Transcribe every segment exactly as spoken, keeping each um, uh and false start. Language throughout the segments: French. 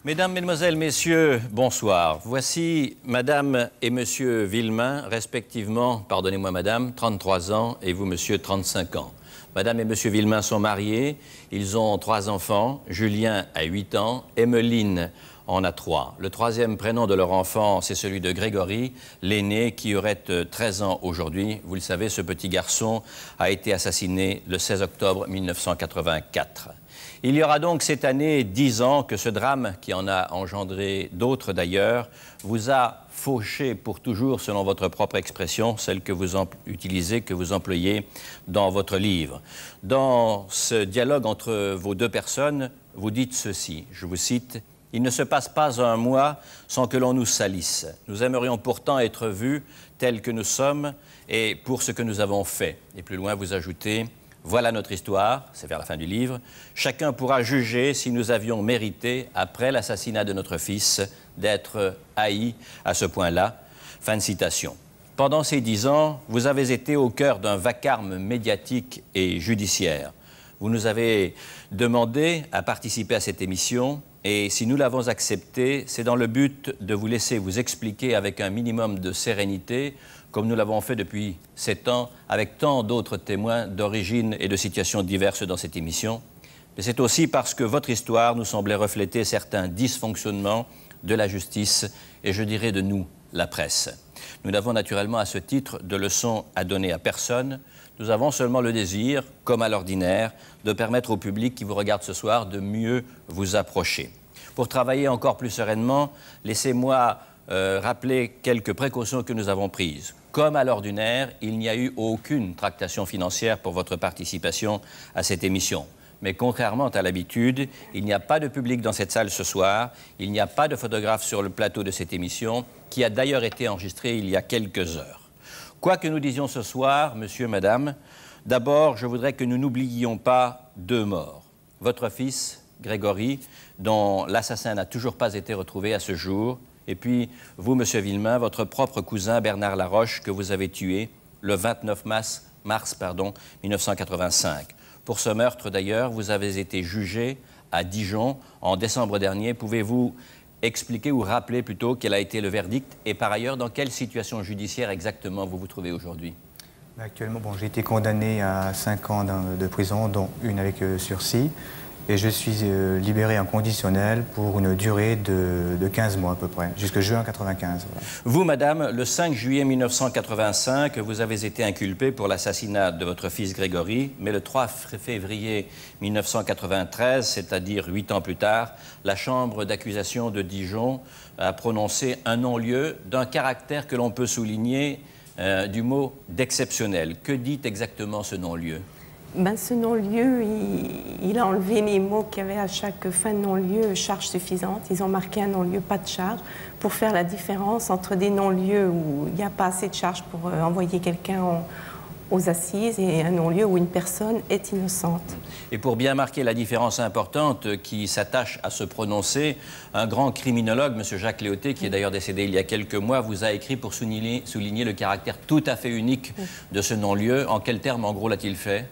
Mesdames, Mesdemoiselles, Messieurs, bonsoir. Voici Madame et Monsieur Villemain, respectivement, pardonnez-moi Madame, trente-trois ans et vous Monsieur, trente-cinq ans. Madame et Monsieur Villemain sont mariés, ils ont trois enfants, Julien a huit ans, Emmeline en a trois. Le troisième prénom de leur enfant, c'est celui de Grégory, l'aîné qui aurait treize ans aujourd'hui. Vous le savez, ce petit garçon a été assassiné le seize octobre mille neuf cent quatre-vingt-quatre. Il y aura donc cette année dix ans que ce drame, qui en a engendré d'autres d'ailleurs, vous a fauché pour toujours, selon votre propre expression, celle que vous utilisez, que vous employez dans votre livre. Dans ce dialogue entre vos deux personnes, vous dites ceci, je vous cite, « Il ne se passe pas un mois sans que l'on nous salisse. Nous aimerions pourtant être vus tels que nous sommes et pour ce que nous avons fait. » Et plus loin, vous ajoutez, « Voilà notre histoire, c'est vers la fin du livre. Chacun pourra juger si nous avions mérité, après l'assassinat de notre fils, d'être haïs à ce point-là. » Fin de citation. Pendant ces dix ans, vous avez été au cœur d'un vacarme médiatique et judiciaire. Vous nous avez demandé à participer à cette émission et si nous l'avons accepté, c'est dans le but de vous laisser vous expliquer avec un minimum de sérénité, comme nous l'avons fait depuis sept ans, avec tant d'autres témoins d'origines et de situations diverses dans cette émission. Mais c'est aussi parce que votre histoire nous semblait refléter certains dysfonctionnements de la justice et je dirais de nous, la presse. Nous n'avons naturellement à ce titre de leçons à donner à personne. Nous avons seulement le désir, comme à l'ordinaire, de permettre au public qui vous regarde ce soir de mieux vous approcher. Pour travailler encore plus sereinement, laissez-moi euh, rappeler quelques précautions que nous avons prises. Comme à l'ordinaire, il n'y a eu aucune tractation financière pour votre participation à cette émission. Mais contrairement à l'habitude, il n'y a pas de public dans cette salle ce soir, il n'y a pas de photographe sur le plateau de cette émission, qui a d'ailleurs été enregistrée il y a quelques heures. Quoi que nous disions ce soir, monsieur, madame, d'abord, je voudrais que nous n'oubliions pas deux morts. Votre fils, Grégory, dont l'assassin n'a toujours pas été retrouvé à ce jour, et puis vous, monsieur Villemain, votre propre cousin Bernard Laroche, que vous avez tué le vingt-neuf mars, mars pardon, mille neuf cent quatre-vingt-cinq. Pour ce meurtre, d'ailleurs, vous avez été jugé à Dijon en décembre dernier. Pouvez-vous expliquer ou rappeler plutôt quel a été le verdict et par ailleurs, dans quelle situation judiciaire exactement vous vous trouvez aujourd'hui? Actuellement, bon, j'ai été condamné à cinq ans de prison, dont une avec euh, sursis. Et je suis euh, libéré en conditionnel pour une durée de, de quinze mois à peu près, jusqu'à juin quatre-vingt-quinze. Voilà. Vous, madame, le cinq juillet mille neuf cent quatre-vingt-cinq, vous avez été inculpée pour l'assassinat de votre fils Grégory, mais le trois février mille neuf cent quatre-vingt-treize, c'est-à-dire huit ans plus tard, la chambre d'accusation de Dijon a prononcé un non-lieu d'un caractère que l'on peut souligner euh, du mot d'exceptionnel. Que dit exactement ce non-lieu? Ben, ce non-lieu, il, il a enlevé les mots qu'il y avait à chaque fin de non-lieu, charge suffisante. Ils ont marqué un non-lieu, pas de charge, pour faire la différence entre des non-lieux où il n'y a pas assez de charge pour euh, envoyer quelqu'un aux assises et un non-lieu où une personne est innocente. Et pour bien marquer la différence importante qui s'attache à se prononcer, un grand criminologue, M. Jacques Léoté, qui est d'ailleurs décédé il y a quelques mois, vous a écrit pour souligner, souligner le caractère tout à fait unique de ce non-lieu. En quels termes, en gros, l'a-t-il fait?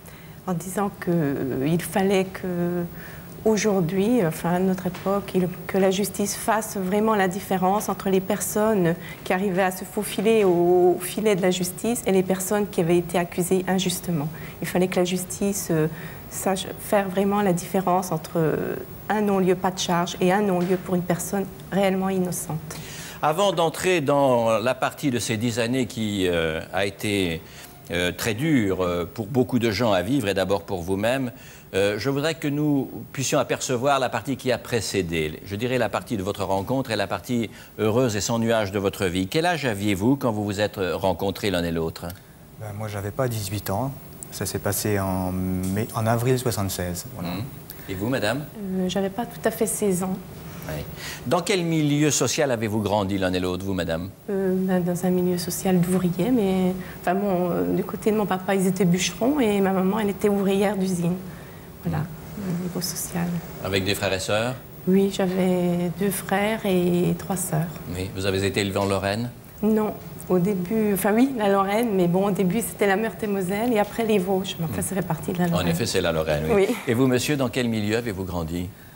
En disant qu'il euh, fallait que, aujourd'hui, enfin à notre époque, il, que la justice fasse vraiment la différence entre les personnes qui arrivaient à se faufiler au, au filet de la justice et les personnes qui avaient été accusées injustement. Il fallait que la justice euh, sache faire vraiment la différence entre euh, un non-lieu pas de charge et un non-lieu pour une personne réellement innocente. Avant d'entrer dans la partie de ces dix années qui euh, a été Euh, très dur euh, pour beaucoup de gens à vivre et d'abord pour vous-même, euh, je voudrais que nous puissions apercevoir la partie qui a précédé, je dirais la partie de votre rencontre et la partie heureuse et sans nuage de votre vie. Quel âge aviez-vous quand vous vous êtes rencontrés l'un et l'autre? Ben, moi, j'avais pas dix-huit ans. Ça s'est passé en, mai, en avril soixante-seize. Voilà. Mmh. Et vous, madame? euh, J'avais pas tout à fait seize ans. Oui. Dans quel milieu social avez-vous grandi l'un et l'autre, vous, madame? euh, Dans un milieu social d'ouvriers, mais enfin, bon, euh, du côté de mon papa, ils étaient bûcherons et ma maman, elle était ouvrière d'usine. Voilà, au niveau social. Avec des frères et sœurs? Oui, j'avais deux frères et trois sœurs. Oui. Vous avez été élevé en Lorraine? Non, au début, enfin oui, la Lorraine, mais bon, au début, c'était la Meurthe-et-Moselle et après les Vosges. Enfin, ça fait partie de la Lorraine. En effet, c'est la Lorraine, oui. Oui. Et vous, monsieur, dans quel milieu avez-vous grandi?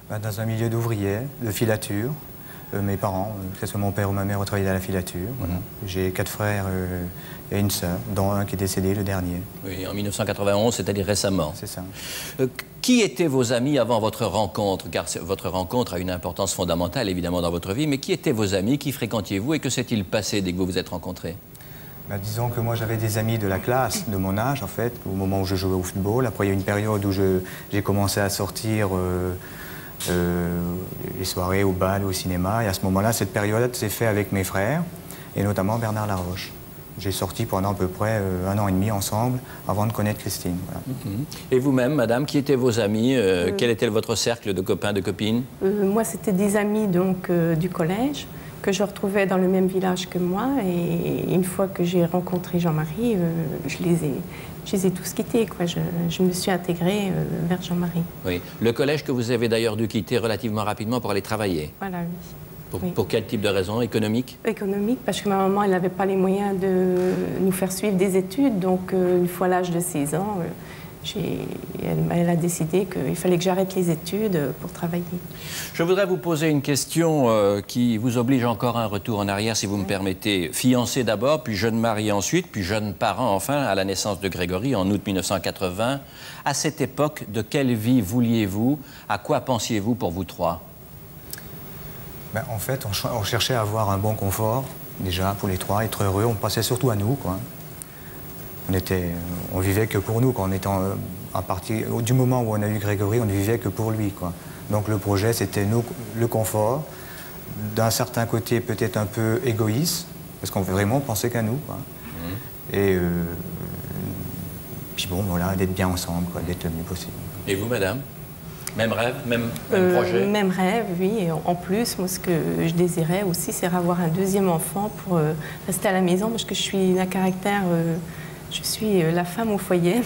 Ben, dans un milieu d'ouvriers, de filature. Euh, mes parents, que ce soit mon père ou ma mère, ont travaillé à la filature. Voilà. Mmh. J'ai quatre frères euh, et une sœur, dont un qui est décédé, le dernier. Oui, en mille neuf cent quatre-vingt-onze, c'est-à-dire récemment. C'est ça. Euh, qui étaient vos amis avant votre rencontre? Car votre rencontre a une importance fondamentale, évidemment, dans votre vie. Mais qui étaient vos amis? Qui fréquentiez-vous? Et que s'est-il passé dès que vous vous êtes rencontrés? Ben, disons que moi, j'avais des amis de la classe, de mon âge, en fait, au moment où je jouais au football. Après, il y a eu une période où j'ai commencé à sortir... Euh, Euh, les soirées au bal, au cinéma. Et à ce moment-là, cette période s'est faite avec mes frères, et notamment Bernard Laroche. J'ai sorti pendant à peu près euh, un an et demi ensemble, avant de connaître Christine. Voilà. Mm-hmm. Et vous-même, madame, qui étaient vos amis? euh, euh, Quel était votre cercle de copains, de copines? euh, Moi, c'était des amis donc, euh, du collège, que je retrouvais dans le même village que moi. Et une fois que j'ai rencontré Jean-Marie, euh, je les ai... Je les ai tous quittés, quoi. Je, je me suis intégrée euh, vers Jean-Marie. Oui. Le collège que vous avez d'ailleurs dû quitter relativement rapidement pour aller travailler. Voilà, oui. Pour, oui. pour quel type de raison? Économique? Économique, parce que ma maman, elle n'avait pas les moyens de nous faire suivre des études. Donc, euh, une fois l'âge de seize ans, euh, elle, elle a décidé qu'il fallait que j'arrête les études pour travailler. Je voudrais vous poser une question euh, qui vous oblige encore un retour en arrière, si vous me permettez. Fiancé d'abord, puis jeune marié ensuite, puis jeune parent enfin, à la naissance de Grégory en août mille neuf cent quatre-vingts. À cette époque, de quelle vie vouliez-vous? À quoi pensiez-vous pour vous trois? Ben, en fait, on, on cherchait à avoir un bon confort, déjà, pour les trois, être heureux. On pensait surtout à nous, quoi. On, était, on vivait que pour nous, quoi. On était en, à partir, du moment où on a eu Grégory, on ne vivait que pour lui, quoi. Donc le projet, c'était nous, le confort, d'un certain côté peut-être un peu égoïste, parce qu'on vraiment pensait qu'à nous, quoi. Mmh. Et euh, puis bon, voilà, d'être bien ensemble, quoi, d'être le mieux possible. Et vous, madame? Même rêve, même, même euh, projet? Même rêve, oui. Et en plus, moi, ce que je désirais aussi, c'est avoir un deuxième enfant pour euh, rester à la maison, parce que je suis d'un caractère... Euh, je suis euh, la femme au foyer.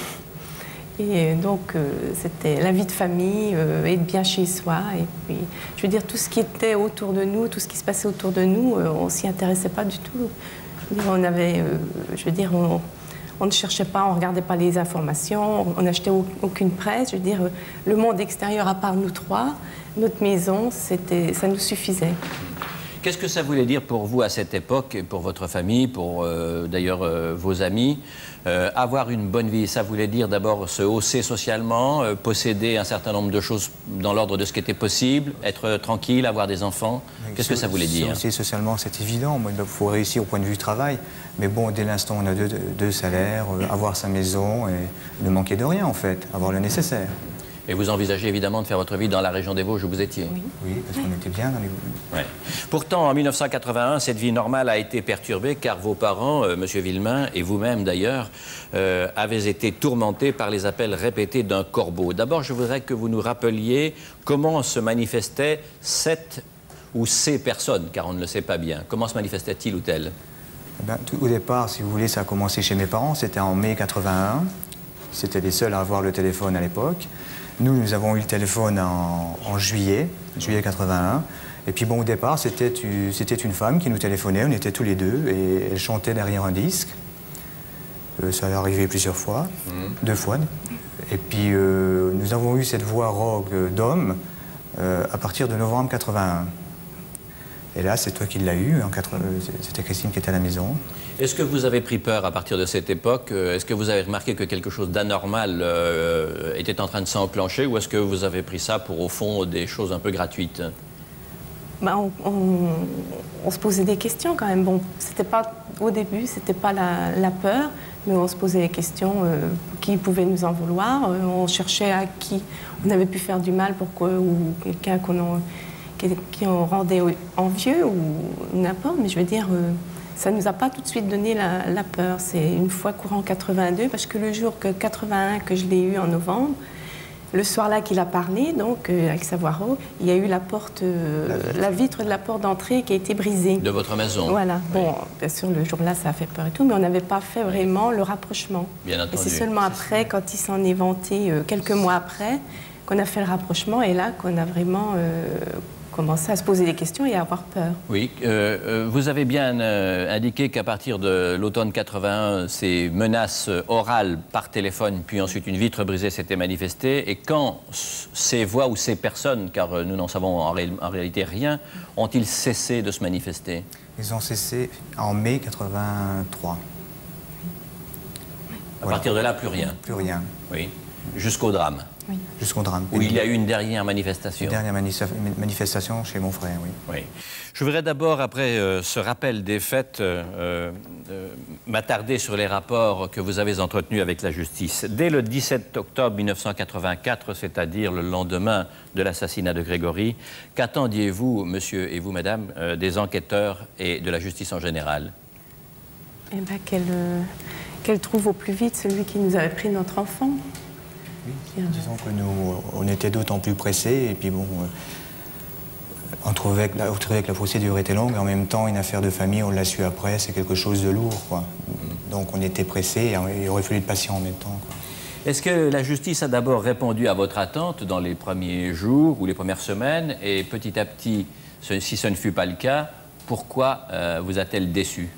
Et donc, euh, c'était la vie de famille, euh, être bien chez soi. Et puis, je veux dire, tout ce qui était autour de nous, tout ce qui se passait autour de nous, euh, on ne s'y intéressait pas du tout. Je veux dire, on avait... Euh, je veux dire, on... On ne cherchait pas, on ne regardait pas les informations, on n'achetait aucune presse. Je veux dire, le monde extérieur, à part nous trois, notre maison, c'était, ça nous suffisait. Qu'est-ce que ça voulait dire pour vous à cette époque, et pour votre famille, pour euh, d'ailleurs euh, vos amis, euh, avoir une bonne vie? Ça voulait dire d'abord se hausser socialement, euh, posséder un certain nombre de choses dans l'ordre de ce qui était possible, être tranquille, avoir des enfants. Qu'est-ce que ça voulait dire? Se hausser socialement, c'est évident. Il faut réussir au point de vue du travail. Mais bon, dès l'instant où on a deux, deux salaires, euh, avoir sa maison et ne manquer de rien, en fait, avoir le nécessaire. Et vous envisagez évidemment de faire votre vie dans la région des Vosges où vous étiez? Oui, oui, parce qu'on était bien dans les... Ouais. Pourtant, en mille neuf cent quatre-vingt-un, cette vie normale a été perturbée car vos parents, euh, Monsieur Villemain, et vous-même d'ailleurs, euh, avez été tourmentés par les appels répétés d'un corbeau. D'abord, je voudrais que vous nous rappeliez comment se manifestaient cette ou ces personnes, car on ne le sait pas bien. Comment se manifestait-il ou tel? Ben, tout, au départ, si vous voulez, ça a commencé chez mes parents. C'était en mai quatre-vingt-un. C'était les seuls à avoir le téléphone à l'époque. Nous, nous avons eu le téléphone en, en juillet, juillet quatre-vingt-un. Et puis bon, au départ, c'était une femme qui nous téléphonait. On était tous les deux et elle chantait derrière un disque. Euh, ça est arrivé plusieurs fois, mmh. deux fois. Et puis euh, nous avons eu cette voix rock d'homme euh, à partir de novembre quatre-vingt-un. Et là, c'est toi qui l'as eu, c'était Christine qui était à la maison. Est-ce que vous avez pris peur à partir de cette époque? Est-ce que vous avez remarqué que quelque chose d'anormal euh, était en train de s'enclencher? Ou est-ce que vous avez pris ça pour, au fond, des choses un peu gratuites? Ben, on, on, on se posait des questions quand même. Bon, c'était pas, au début, c'était pas la, la peur, mais on se posait des questions. Euh, qui pouvait nous en vouloir? euh, On cherchait à qui on avait pu faire du mal, pourquoi, ou quelqu'un qu'on... qui en rendait envieux ou n'importe, mais je veux dire, euh, ça ne nous a pas tout de suite donné la, la peur. C'est une fois courant quatre-vingt-deux, parce que le jour que quatre-vingt-un, que je l'ai eu en novembre, le soir-là qu'il a parlé, donc, euh, avec sa voix rauque, il y a eu la porte, euh, la, vitre. la vitre de la porte d'entrée qui a été brisée. De votre maison? Voilà. Oui. Bon, bien sûr, le jour-là, ça a fait peur et tout, mais on n'avait pas fait vraiment le rapprochement. Bien entendu. Et c'est seulement après, quand il s'en est vanté, euh, quelques mois après, qu'on a fait le rapprochement, et là, qu'on a vraiment... Euh, commencer à se poser des questions et à avoir peur. Oui, euh, euh, vous avez bien euh, indiqué qu'à partir de l'automne quatre-vingt-un, ces menaces orales par téléphone, puis ensuite une vitre brisée s'étaient manifestées. Et quand ces voix ou ces personnes, car nous n'en savons en, ré en réalité rien, ont-ils cessé de se manifester? Ils ont cessé en mai quatre-vingt-trois. À voilà. partir de là, plus rien? Plus rien. Oui, jusqu'au drame. Oui. Jusqu'au drame. Où il y a eu une dernière manifestation. Une dernière mani manifestation chez mon frère, oui. Oui. Je voudrais d'abord, après euh, ce rappel des faits, euh, euh, m'attarder sur les rapports que vous avez entretenus avec la justice. Dès le dix-sept octobre mille neuf cent quatre-vingt-quatre, c'est-à-dire le lendemain de l'assassinat de Grégory, qu'attendiez-vous, monsieur et vous, madame, euh, des enquêteurs et de la justice en général? Eh bien, qu'elle euh, qu'elle trouve au plus vite celui qui nous avait pris notre enfant. Oui, disons que nous, on était d'autant plus pressés, et puis bon, euh, on, trouvait que la, on trouvait que la procédure était longue, en même temps, une affaire de famille, on l'a su après, c'est quelque chose de lourd, quoi. Donc on était pressés, et il aurait fallu être patient en même temps, quoi. Est-ce que la justice a d'abord répondu à votre attente dans les premiers jours ou les premières semaines, et petit à petit, si ce ne fut pas le cas, pourquoi euh, vous a-t-elle déçu?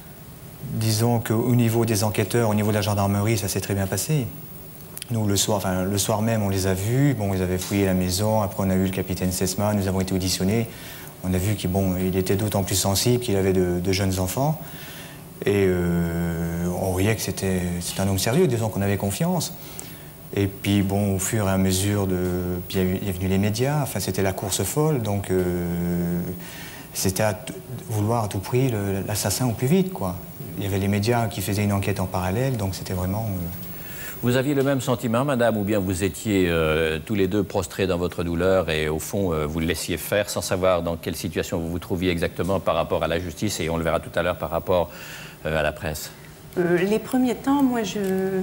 Disons qu'au niveau des enquêteurs, au niveau de la gendarmerie, ça s'est très bien passé. Nous, le soir, enfin, le soir même, on les a vus. Bon, ils avaient fouillé la maison. Après, on a vu le capitaine Sesma. Nous avons été auditionnés. On a vu qu'il bon, il était d'autant plus sensible qu'il avait de, de jeunes enfants. Et euh, on voyait que c'était un homme sérieux, disons qu'on avait confiance. Et puis, bon, au fur et à mesure de... Puis il y a venu les médias. Enfin, c'était la course folle. Donc, euh, c'était à vouloir à tout prix l'assassin au plus vite, quoi. Il y avait les médias qui faisaient une enquête en parallèle. Donc, c'était vraiment... Euh, Vous aviez le même sentiment, madame, ou bien vous étiez euh, tous les deux prostrés dans votre douleur et au fond, euh, vous le laissiez faire sans savoir dans quelle situation vous vous trouviez exactement par rapport à la justice et on le verra tout à l'heure par rapport euh, à la presse? euh, Les premiers temps, moi, je...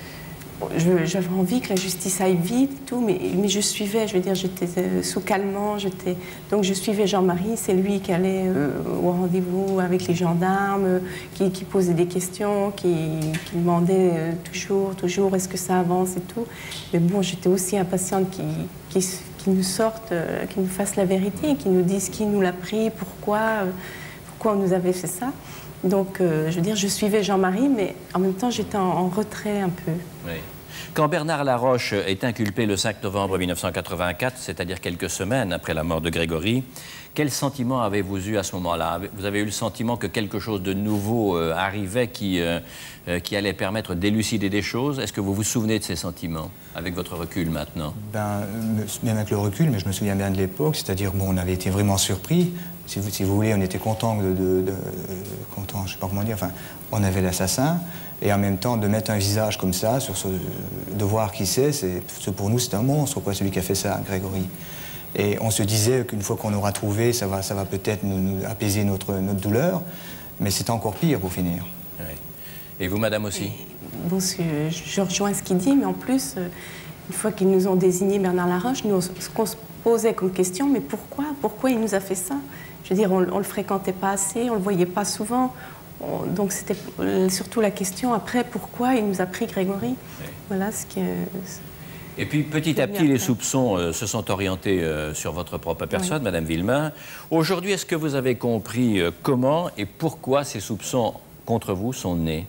j'avais envie que la justice aille vite et tout, mais, mais je suivais, je veux dire, j'étais euh, sous calmant, j'étais... Donc je suivais Jean-Marie, c'est lui qui allait euh, au rendez-vous avec les gendarmes, euh, qui, qui posait des questions, qui, qui demandait euh, toujours, toujours, est-ce que ça avance et tout. Mais bon, j'étais aussi impatiente qu'ils qui, qui nous sortent, euh, qu'ils nous fassent la vérité, qu'ils nous disent qui nous l'a pris, pourquoi, euh, pourquoi on nous avait fait ça. Donc, euh, je veux dire, je suivais Jean-Marie, mais en même temps, j'étais en, en retrait un peu. Oui. Quand Bernard Laroche est inculpé le cinq novembre mille neuf cent quatre-vingt-quatre, c'est-à-dire quelques semaines après la mort de Grégory, quel sentiment avez-vous eu à ce moment-là? Vous avez eu le sentiment que quelque chose de nouveau euh, arrivait qui, euh, euh, qui allait permettre d'élucider des choses? Est-ce que vous vous souvenez de ces sentiments, avec votre recul maintenant? Ben, même avec le recul, mais je me souviens bien de l'époque, c'est-à-dire, bon, on avait été vraiment surpris. Si vous, si vous voulez, on était content de, de, de, de content, je sais pas comment dire, enfin, on avait l'assassin, et en même temps, de mettre un visage comme ça, sur ce, de voir qui c'est, pour nous, c'est un monstre, quoi, celui qui a fait ça, Grégory. Et on se disait qu'une fois qu'on aura trouvé, ça va, ça va peut-être nous, nous apaiser notre, notre douleur, mais c'est encore pire pour finir. Oui. Et vous, madame, aussi? Et, bon, je rejoins ce qu'il dit, mais en plus, une fois qu'ils nous ont désigné Bernard Laroche, nous, ce qu'on se posait comme question, mais pourquoi? Pourquoi il nous a fait ça? Je veux dire, on ne le fréquentait pas assez, on ne le voyait pas souvent. On, donc c'était surtout la question après, pourquoi il nous a pris Grégory? Oui. Voilà ce qui est... Et puis, petit à petit, les soupçons euh, se sont orientés euh, sur votre propre personne, oui. Madame Villemain. Aujourd'hui, est-ce que vous avez compris euh, comment et pourquoi ces soupçons contre vous sont nés?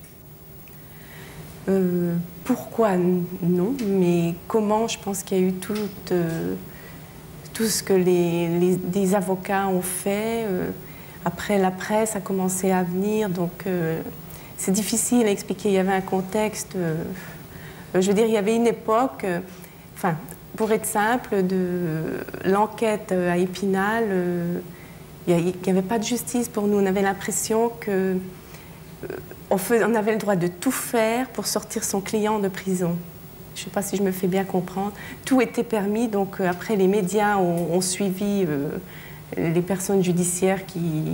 euh, Pourquoi, non. Mais comment, je pense qu'il y a eu tout, euh, tout ce que les, les, les avocats ont fait. Euh, après, la presse a commencé à venir, donc euh, c'est difficile à expliquer. Il y avait un contexte... Euh, je veux dire, il y avait une époque... Euh, Enfin, pour être simple, de l'enquête à Épinal, euh, il n'y avait pas de justice pour nous. On avait l'impression qu'on euh, on avait le droit de tout faire pour sortir son client de prison. Je ne sais pas si je me fais bien comprendre. Tout était permis, donc euh, après les médias ont, ont suivi euh, les personnes judiciaires qui...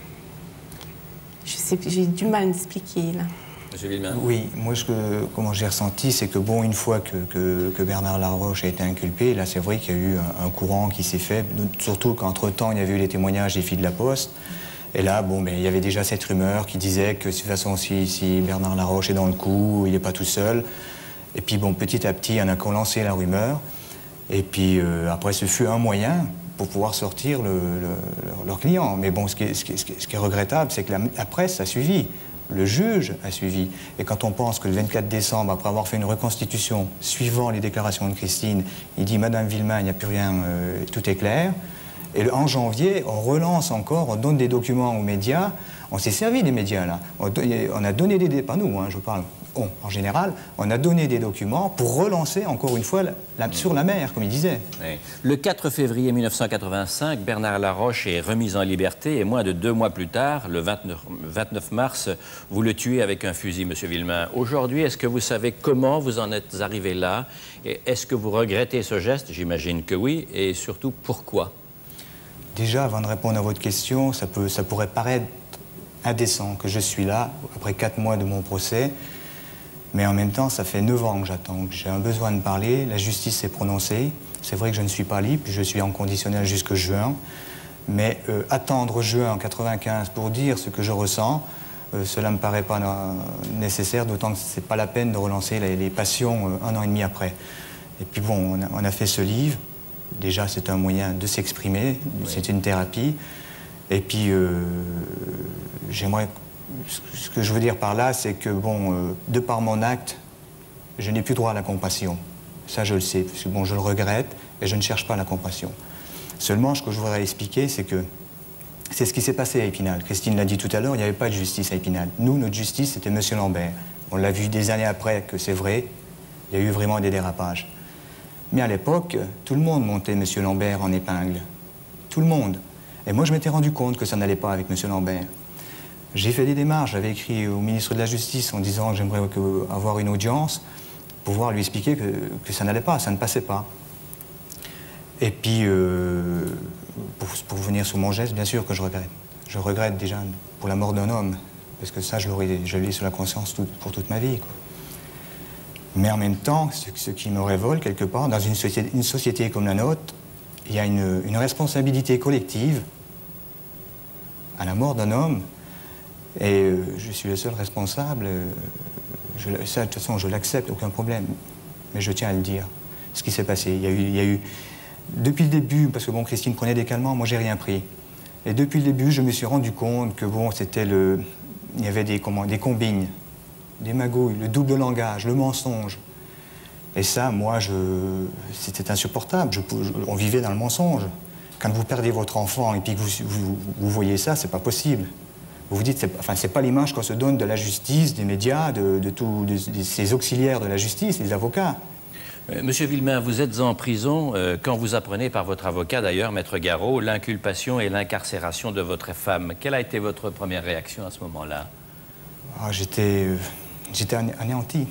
J'ai du mal à m'expliquer, là. Monsieur Villemain. Oui, moi, ce que, comment j'ai ressenti, c'est que, bon, une fois que, que, que Bernard Laroche a été inculpé, là, c'est vrai qu'il y a eu un, un courant qui s'est fait, surtout qu'entre-temps, il y avait eu les témoignages des filles de la Poste. Et là, bon, mais il y avait déjà cette rumeur qui disait que, de toute façon, si, si Bernard Laroche est dans le coup, il n'est pas tout seul. Et puis, bon, petit à petit, il y en a qui ont lancé la rumeur. Et puis, euh, après, ce fut un moyen pour pouvoir sortir le, le, leur client. Mais bon, ce qui est, ce qui est, ce qui est, ce qui est regrettable, c'est que la, la presse a suivi, le juge a suivi. Et quand on pense que le vingt-quatre décembre, après avoir fait une reconstitution suivant les déclarations de Christine, il dit « Madame Villemain, il n'y a plus rien, euh, tout est clair ». Et en janvier, on relance encore, on donne des documents aux médias. On s'est servi des médias, là. On, on a donné des... Pas nous, hein, je parle. On, en général, on a donné des documents pour relancer, encore une fois, la, la, sur la mer, comme il disait. Oui. Le quatre février mille neuf cent quatre-vingt-cinq, Bernard Laroche est remis en liberté et moins de deux mois plus tard, le vingt-neuf mars, vous le tuez avec un fusil, Monsieur Villemain. Aujourd'hui, est-ce que vous savez comment vous en êtes arrivé là? Et est-ce que vous regrettez ce geste? J'imagine que oui. Et surtout, pourquoi? Déjà, avant de répondre à votre question, ça, peut, ça pourrait paraître indécent que je suis là, après quatre mois de mon procès. Mais en même temps, ça fait neuf ans que j'attends, que j'ai un besoin de parler. La justice s'est prononcée. C'est vrai que je ne suis pas libre, je suis en conditionnel jusqu'au juin. Mais euh, attendre juin en quatre-vingt-quinze pour dire ce que je ressens, euh, cela ne me paraît pas nécessaire, d'autant que ce n'est pas la peine de relancer les, les passions euh, un an et demi après. Et puis bon, on a, on a fait ce livre. Déjà, c'est un moyen de s'exprimer, oui. C'est une thérapie. Et puis, euh, j'aimerais... Ce que je veux dire par là, c'est que, bon, euh, de par mon acte, je n'ai plus droit à la compassion. Ça, je le sais, parce que, bon, je le regrette et je ne cherche pas la compassion. Seulement, ce que je voudrais expliquer, c'est que c'est ce qui s'est passé à Épinal. Christine l'a dit tout à l'heure, il n'y avait pas de justice à Épinal. Nous, notre justice, c'était M. Lambert. On l'a vu des années après que c'est vrai, il y a eu vraiment des dérapages. Mais à l'époque, tout le monde montait M. Lambert en épingle. Tout le monde. Et moi, je m'étais rendu compte que ça n'allait pas avec M. Lambert. J'ai fait des démarches, j'avais écrit au ministre de la Justice en disant que j'aimerais avoir une audience pour pouvoir lui expliquer que, que ça n'allait pas, ça ne passait pas. Et puis, euh, pour, pour venir sur mon geste, bien sûr que je regrette. Je regrette déjà pour la mort d'un homme, parce que ça, je l'ai sur la conscience tout, pour toute ma vie, quoi. Mais en même temps, ce, ce qui me révolte quelque part, dans une société, une société comme la nôtre, il y a une, une responsabilité collective à la mort d'un homme. Et euh, je suis le seul responsable. Euh, je, ça, de toute façon, je l'accepte, aucun problème. Mais je tiens à le dire, ce qui s'est passé. Il y a eu, il y a eu, depuis le début, parce que bon, Christine prenait des calmants, moi, j'ai rien pris. Et depuis le début, je me suis rendu compte que bon, c'était le, il y avait des, comment, des combines, des magouilles, le double langage, le mensonge. Et ça, moi, je, c'était insupportable. Je, je, on vivait dans le mensonge. Quand vous perdez votre enfant et puis que vous, vous, vous voyez ça, c'est pas possible. Vous vous dites, c'est enfin, c'est pas l'image qu'on se donne de la justice, des médias, de, de, tout, de, de ces auxiliaires de la justice, les avocats. Euh, Monsieur Villemain, vous êtes en prison euh, quand vous apprenez par votre avocat, d'ailleurs, Maître Garot, l'inculpation et l'incarcération de votre femme. Quelle a été votre première réaction à ce moment-là? Ah, j'étais, euh, j'étais anéanti.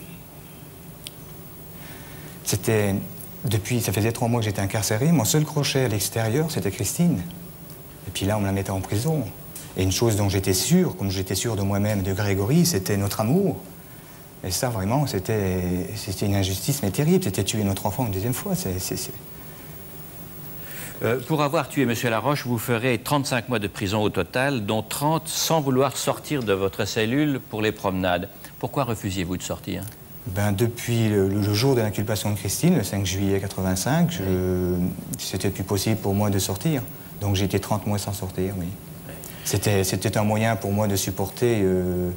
C'était, depuis, ça faisait trois mois que j'étais incarcéré. Mon seul crochet à l'extérieur, c'était Christine. Et puis là, on me la mettait en prison. Et une chose dont j'étais sûr, comme j'étais sûr de moi-même, de Grégory, c'était notre amour. Et ça, vraiment, c'était une injustice, mais terrible. C'était tuer notre enfant une deuxième fois. C'est, c'est, c'est... Euh, pour avoir tué M. Laroche, vous ferez trente-cinq mois de prison au total, dont trente sans vouloir sortir de votre cellule pour les promenades. Pourquoi refusiez-vous de sortir? Ben, depuis le, le jour de l'inculpation de Christine, le cinq juillet quatre-vingt-cinq, je... oui. C'était plus possible pour moi de sortir. Donc j'ai été trente mois sans sortir, oui. C'était, c'était un moyen pour moi de supporter, euh,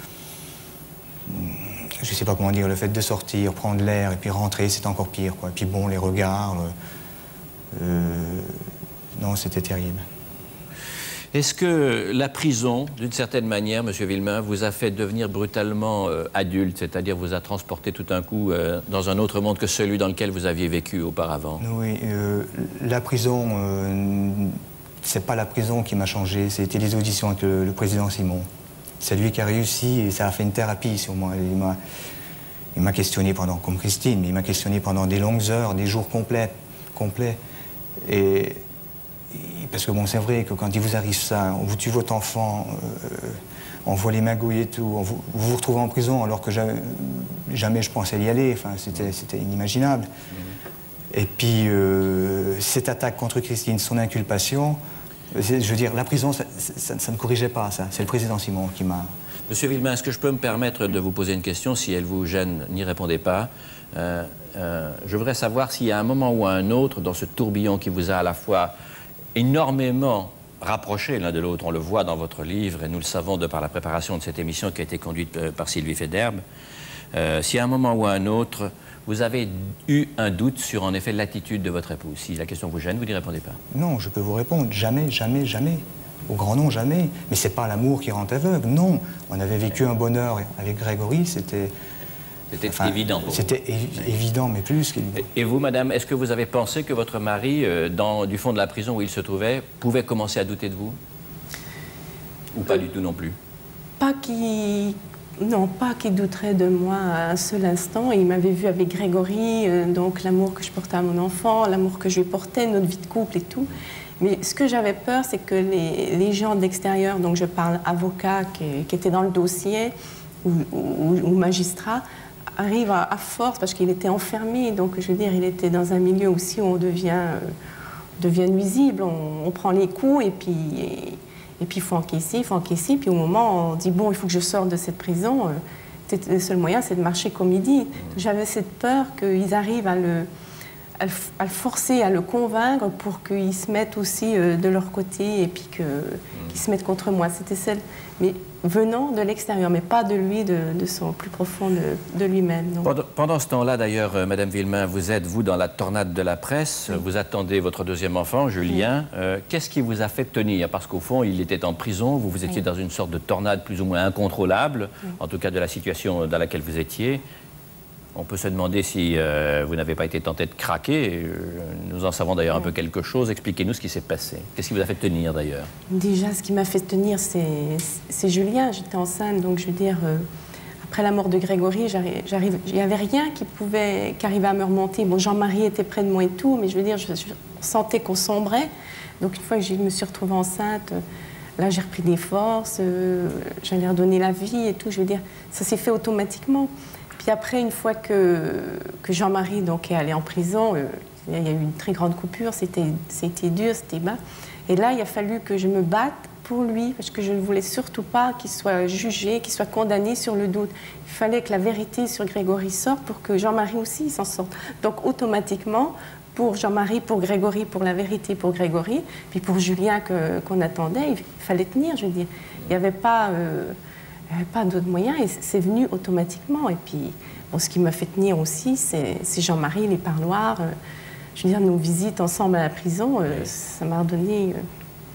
je ne sais pas comment dire, le fait de sortir, prendre l'air et puis rentrer, c'est encore pire, quoi. Et puis bon, les regards, euh, non, c'était terrible. Est-ce que la prison, d'une certaine manière, Monsieur Villemain, vous a fait devenir brutalement euh, adulte, c'est-à-dire vous a transporté tout d'un coup euh, dans un autre monde que celui dans lequel vous aviez vécu auparavant? Oui, euh, la prison... Euh, c'est pas la prison qui m'a changé, c'était les auditions avec le, le président Simon. C'est lui qui a réussi et ça a fait une thérapie sur moi. Il m'a questionné pendant, comme Christine, mais il m'a questionné pendant des longues heures, des jours complets. complets. Et, et parce que bon, c'est vrai que quand il vous arrive ça, on vous tue votre enfant, euh, on voit les magouilles et tout, on vous, vous vous retrouvez en prison alors que jamais, jamais je pensais y aller. Enfin, c'était, c'était inimaginable. Et puis, euh, cette attaque contre Christine, son inculpation, je veux dire, la prison, ça, ça, ça ne corrigeait pas ça. C'est le président Simon qui m'a... Monsieur Villemain, est-ce que je peux me permettre de vous poser une question? Si elle vous gêne, n'y répondez pas. Euh, euh, je voudrais savoir s'il y a un moment ou un autre, dans ce tourbillon qui vous a à la fois énormément rapprochés l'un de l'autre. On le voit dans votre livre et nous le savons de par la préparation de cette émission qui a été conduite par Sylvie Federbe. Euh, si à un moment ou à un autre, vous avez eu un doute sur, en effet, l'attitude de votre épouse, si la question vous gêne, vous n'y répondez pas. Non, je peux vous répondre. Jamais, jamais, jamais. Au grand nom, jamais. Mais c'est pas l'amour qui rend aveugle, non. On avait vécu un bonheur avec Grégory, c'était... C'était enfin, évident pour vous. C'était évi évident, mais plus qu'évident. Et vous, madame, est-ce que vous avez pensé que votre mari, euh, dans, du fond de la prison où il se trouvait, pouvait commencer à douter de vous? Ou pas euh, du tout non plus? Pas qu'il... Non, pas qu'il douterait de moi à un seul instant. Il m'avait vu avec Grégory, euh, donc l'amour que je portais à mon enfant, l'amour que je lui portais, notre vie de couple et tout. Mais ce que j'avais peur, c'est que les, les gens d'extérieur, donc je parle avocats qui, qui étaient dans le dossier, ou, ou, ou magistrats, arrivent à, à force, parce qu'il était enfermé, donc je veux dire, il était dans un milieu aussi où on devient, euh, devient nuisible, on, on prend les coups et puis... Et, Et puis il faut encaisser, il faut encaisser. Puis au moment, on dit, bon, il faut que je sorte de cette prison. Euh, le seul moyen, c'est de marcher comme il dit. J'avais cette peur qu'ils arrivent à le, à, le, à le forcer, à le convaincre pour qu'ils se mettent aussi euh, de leur côté et puis qu'ils qu se mettent contre moi. C'était celle... Mais venant de l'extérieur, mais pas de lui, de, de son plus profond de, de lui-même. Pendant, pendant ce temps-là, d'ailleurs, euh, Madame Villemain, vous êtes, vous, dans la tornade de la presse. Oui. Vous attendez votre deuxième enfant, Julien. Oui. Euh, Qu'est-ce qui vous a fait tenir? Parce qu'au fond, il était en prison, vous, vous étiez oui. dans une sorte de tornade plus ou moins incontrôlable, oui. en tout cas de la situation dans laquelle vous étiez. On peut se demander si euh, vous n'avez pas été tenté de craquer. Euh, nous en savons d'ailleurs oui. un peu quelque chose. Expliquez-nous ce qui s'est passé. Qu'est-ce qui vous a fait tenir, d'ailleurs? Déjà, ce qui m'a fait tenir, c'est Julien. J'étais enceinte, donc je veux dire, euh, après la mort de Grégory, il n'y avait rien qui pouvait, qui arrivait à me remonter. Bon, Jean-Marie était près de moi et tout, mais je veux dire, je, je sentais qu'on sombrait. Donc une fois que je me suis retrouvée enceinte, euh, là, j'ai repris des forces, euh, j'allais redonner la vie et tout. Je veux dire, ça s'est fait automatiquement. Puis après, une fois que, que Jean-Marie est allé en prison, euh, il y a eu une très grande coupure, c'était dur, c'était bas. Et là, il a fallu que je me batte pour lui, parce que je ne voulais surtout pas qu'il soit jugé, qu'il soit condamné sur le doute. Il fallait que la vérité sur Grégory sorte pour que Jean-Marie aussi s'en sorte. Donc automatiquement, pour Jean-Marie, pour Grégory, pour la vérité pour Grégory, puis pour Julien qu'on attendait, il fallait tenir, je veux dire. Il n'y avait pas... Euh, Il n'y avait pas d'autres moyens et c'est venu automatiquement. Et puis, bon, ce qui m'a fait tenir aussi, c'est Jean-Marie, les parloirs. Euh, je veux dire, nos visites ensemble à la prison, euh, oui. ça m'a donné... Euh,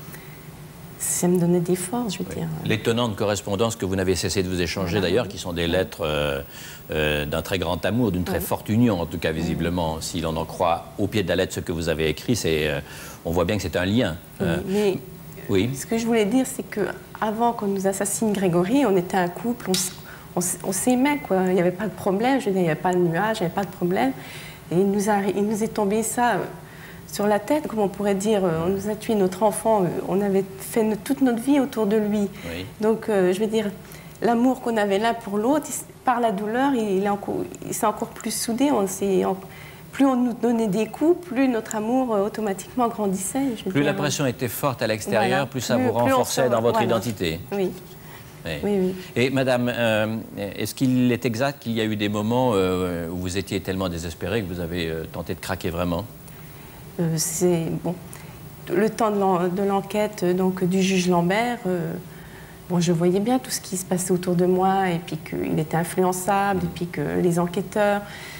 ça me donnait des forces, je veux oui. dire. L'étonnante correspondance que vous n'avez cessé de vous échanger, voilà. d'ailleurs, qui sont des lettres euh, euh, d'un très grand amour, d'une très oui. forte union, en tout cas, visiblement. Oui. Si l'on en croit au pied de la lettre ce que vous avez écrit, c'est, euh, on voit bien que c'est un lien. Oui, euh, mais oui. ce que je voulais dire, c'est que avant qu'on nous assassine Grégory, on était un couple, on, on, on s'aimait, quoi. Il n'y avait pas de problème, je veux dire, il n'y avait pas de nuage, il n'y avait pas de problème. Et il nous, a, il nous est tombé ça euh, sur la tête, comme on pourrait dire. Euh, on nous a tué notre enfant, euh, on avait fait no, toute notre vie autour de lui. Oui. Donc, euh, je veux dire, l'amour qu'on avait l'un pour l'autre, par la douleur, il, il s'est encore plus soudé. On en, plus on nous donnait des coups, plus notre amour euh, automatiquement grandissait. Je veux plus dire, la pression était forte à l'extérieur, voilà. plus ça plus, vous renforçait dans votre voilà. identité. Oui. Oui. Oui, oui. Et madame, euh, est-ce qu'il est exact qu'il y a eu des moments euh, où vous étiez tellement désespérée que vous avez euh, tenté de craquer vraiment? euh, C'est bon. Le temps de l'enquête donc du juge Lambert, euh, bon, je voyais bien tout ce qui se passait autour de moi et puis qu'il était influençable mmh. et puis que les enquêteurs.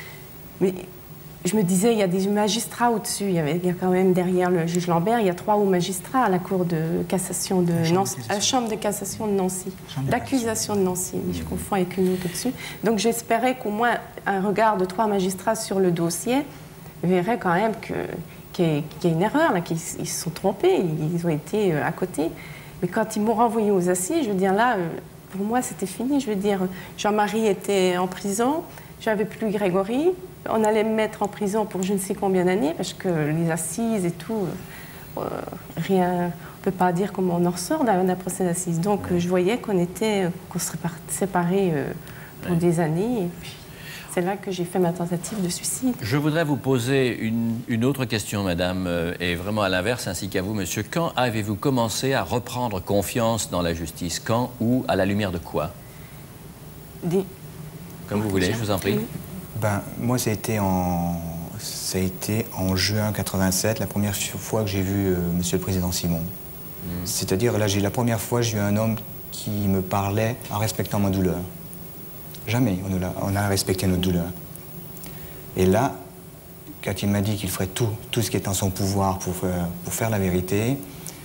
Mais je me disais, il y a des magistrats au-dessus. Il y avait il y a quand même derrière le juge Lambert, il y a trois hauts magistrats à la cour de cassation de Nancy, à la chambre de cassation de Nancy, d'accusation de Nancy. Mmh. Je confonds avec une autre au-dessus. Donc j'espérais qu'au moins un regard de trois magistrats sur le dossier verrait quand même que qu'il y, qu y a une erreur, qu'ils se sont trompés, ils ont été à côté. Mais quand ils m'ont renvoyé aux assises, je veux dire là, pour moi c'était fini. Je veux dire, Jean-Marie était en prison, j'avais plus Grégory. On allait me mettre en prison pour je ne sais combien d'années, parce que les assises et tout, euh, rien, on ne peut pas dire comment on en ressort d'un procès d'assises. Donc euh, je voyais qu'on était, qu'on serait séparés euh, pour ouais. des années. Et puis c'est là que j'ai fait ma tentative de suicide. Je voudrais vous poser une, une autre question, madame, euh, et vraiment à l'inverse, ainsi qu'à vous, monsieur. Quand avez-vous commencé à reprendre confiance dans la justice? Quand ou à la lumière de quoi? Des... Comme vous voulez, je vous en prie. Ben, moi, c'était en... ça a été en juin quatre-vingt-sept, la première fois que j'ai vu euh, Monsieur le Président Simon. Mmh. C'est-à-dire, là, j'ai la première fois, j'ai eu un homme qui me parlait en respectant ma douleur. Jamais on a, on a respecté notre douleur. Et là, quand il m'a dit qu'il ferait tout, tout ce qui est en son pouvoir pour faire, pour faire la vérité,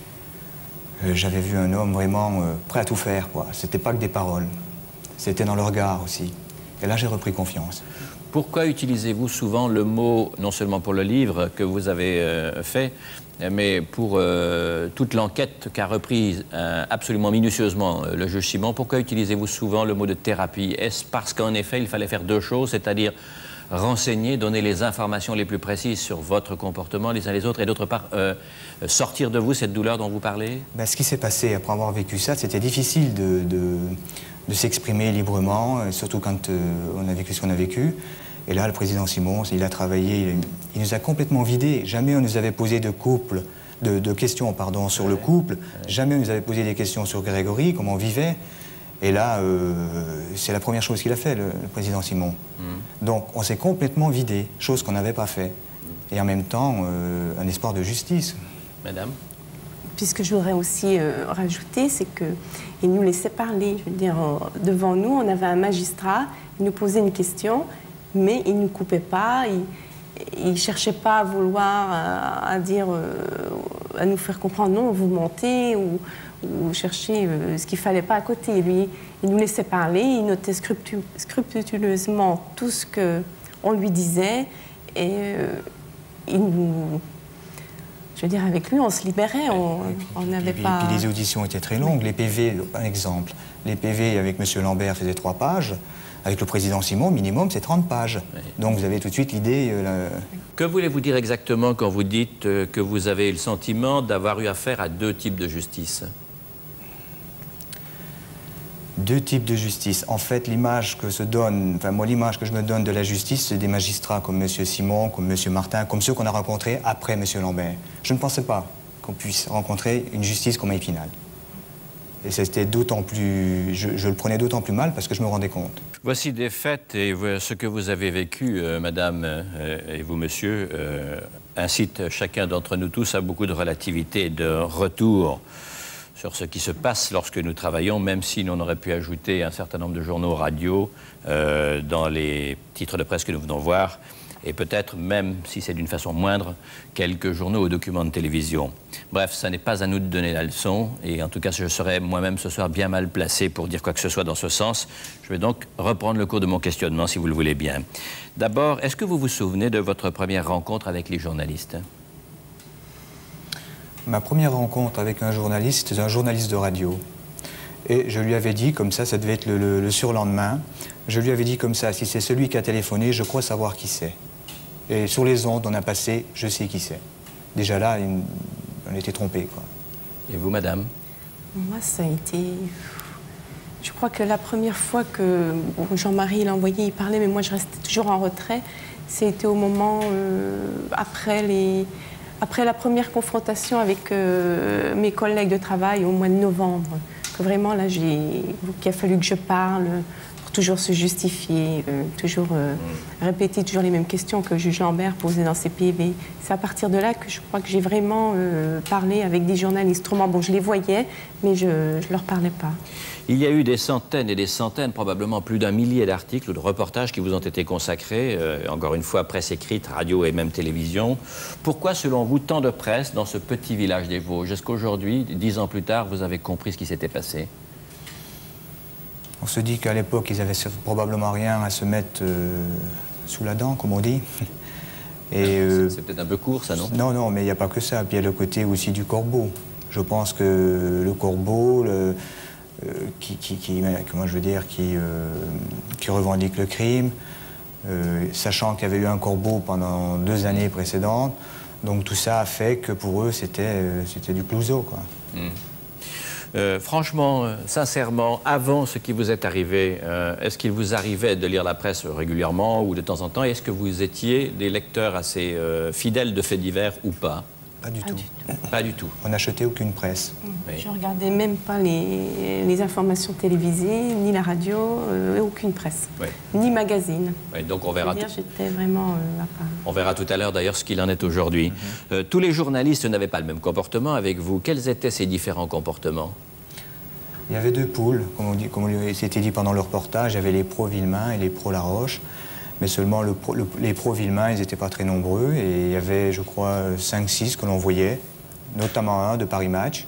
euh, j'avais vu un homme vraiment euh, prêt à tout faire, quoi. C'était pas que des paroles, c'était dans le regard aussi. Et là, j'ai repris confiance. Pourquoi utilisez-vous souvent le mot, non seulement pour le livre que vous avez euh, fait, mais pour euh, toute l'enquête qu'a reprise euh, absolument minutieusement euh, le juge Simon, pourquoi utilisez-vous souvent le mot de thérapie? Est-ce parce qu'en effet, il fallait faire deux choses, c'est-à-dire renseigner, donner les informations les plus précises sur votre comportement les uns les autres, et d'autre part, euh, sortir de vous cette douleur dont vous parlez? Ben, ce qui s'est passé après avoir vécu ça, c'était difficile de, de, de s'exprimer librement, surtout quand euh, on a vécu ce qu'on a vécu. Et là, le président Simon, il a travaillé, il, il nous a complètement vidés. Jamais on nous avait posé de, couple, de, de questions pardon, sur ouais, le couple. Ouais. Jamais on nous avait posé des questions sur Grégory, comment on vivait. Et là, euh, c'est la première chose qu'il a fait, le, le président Simon. Mmh. Donc, on s'est complètement vidé, chose qu'on n'avait pas fait. Mmh. Et en même temps, euh, un espoir de justice. Madame? Puisque je voudrais aussi euh, rajouter, c'est qu'il nous laissait parler. Je veux dire, euh, devant nous, on avait un magistrat, il nous posait une question, mais il ne nous coupait pas, il ne cherchait pas à vouloir, à, à dire, euh, à nous faire comprendre, non, vous mentez, ou, ou chercher euh, ce qu'il ne fallait pas à côté. Lui, il nous laissait parler, il notait scrupu scrupuleusement tout ce qu'on lui disait, et euh, il nous... Je veux dire, avec lui, on se libérait, on n'avait pas... Puis les auditions étaient très longues. Les P V, par exemple, les P V avec M. Lambert faisaient trois pages. Avec le président Simon, minimum, c'est trente pages. Oui. Donc vous avez tout de suite l'idée... Euh, la... Que voulez-vous dire exactement quand vous dites euh, que vous avez le sentiment d'avoir eu affaire à deux types de justice? Deux types de justice. En fait, l'image que se donne, enfin moi, l'image que je me donne de la justice, c'est des magistrats comme M. Simon, comme M. Martin, comme ceux qu'on a rencontrés après M. Lambert. Je ne pensais pas qu'on puisse rencontrer une justice comme Épinal. Et c'était d'autant plus... Je, je le prenais d'autant plus mal parce que je me rendais compte. Voici des faits et ce que vous avez vécu, euh, madame euh, et vous, monsieur, euh, incite chacun d'entre nous tous à beaucoup de relativité et de retour sur ce qui se passe lorsque nous travaillons, même si l'on aurait pu ajouter un certain nombre de journaux radio euh, dans les titres de presse que nous venons voir, et peut-être même, si c'est d'une façon moindre, quelques journaux ou documents de télévision. Bref, ça n'est pas à nous de donner la leçon, et en tout cas, je serais moi-même ce soir bien mal placé pour dire quoi que ce soit dans ce sens. Je vais donc reprendre le cours de mon questionnement, si vous le voulez bien. D'abord, est-ce que vous vous souvenez de votre première rencontre avec les journalistes? Ma première rencontre avec un journaliste, c'était un journaliste de radio. Et je lui avais dit, comme ça, ça devait être le, le, le surlendemain, je lui avais dit comme ça, si c'est celui qui a téléphoné, je crois savoir qui c'est. Et sur les ondes, on a passé, je sais qui c'est. Déjà là, une, on était trompés, quoi. Et vous, madame? Moi, ça a été... Je crois que la première fois que bon, Jean-Marie l'a envoyé, il parlait, mais moi, je restais toujours en retrait. C'était au moment, euh, après les... Après la première confrontation avec euh, mes collègues de travail au mois de novembre, que vraiment là, j'ai, qu'il a fallu que je parle pour toujours se justifier, euh, toujours euh, répéter toujours les mêmes questions que le juge Lambert posait dans ses P V. C'est à partir de là que je crois que j'ai vraiment euh, parlé avec des journalistes. Autrement, bon, je les voyais, mais je ne leur parlais pas. Il y a eu des centaines et des centaines, probablement plus d'un millier d'articles ou de reportages qui vous ont été consacrés, euh, encore une fois, presse écrite, radio et même télévision. Pourquoi, selon vous, tant de presse dans ce petit village des Vosges? Est-ce qu'aujourd'hui, dix ans plus tard, vous avez compris ce qui s'était passé? On se dit qu'à l'époque, ils avaient probablement rien à se mettre euh, sous la dent, comme on dit. Euh, C'est peut-être un peu court, ça, non? Non, non, mais il n'y a pas que ça. Puis il y a le côté aussi du corbeau. Je pense que le corbeau... Le, Euh, qui, qui, qui, comment je veux dire, qui, euh, qui revendique le crime, euh, sachant qu'il y avait eu un corbeau pendant deux années précédentes. Donc tout ça a fait que pour eux, c'était euh, c'était du Clouseau, quoi. Mmh. Euh, franchement, euh, sincèrement, avant ce qui vous est arrivé, euh, est-ce qu'il vous arrivait de lire la presse régulièrement ou de temps en temps? Est-ce que vous étiez des lecteurs assez euh, fidèles de faits divers ou pas? Pas du Pas tout. du tout. Pas du tout. On n'achetait aucune presse. Oui. Je ne regardais même pas les, les informations télévisées, ni la radio, euh, aucune presse, Oui. ni magazine. Oui, donc on Je verra, veux dire, tout, j'étais vraiment euh, à part. on verra tout à l'heure d'ailleurs ce qu'il en est aujourd'hui. Mm-hmm. Euh, tous les journalistes n'avaient pas le même comportement avec vous. Quels étaient ces différents comportements? Il y avait deux poules, comme on, dit, comme on s'était dit pendant le reportage. Il y avait les pro-Villemain et les pro-Laroche. Mais seulement le pro, le, les pro-Villemain, ils n'étaient pas très nombreux. Et il y avait, je crois, cinq six que l'on voyait, notamment un de Paris Match.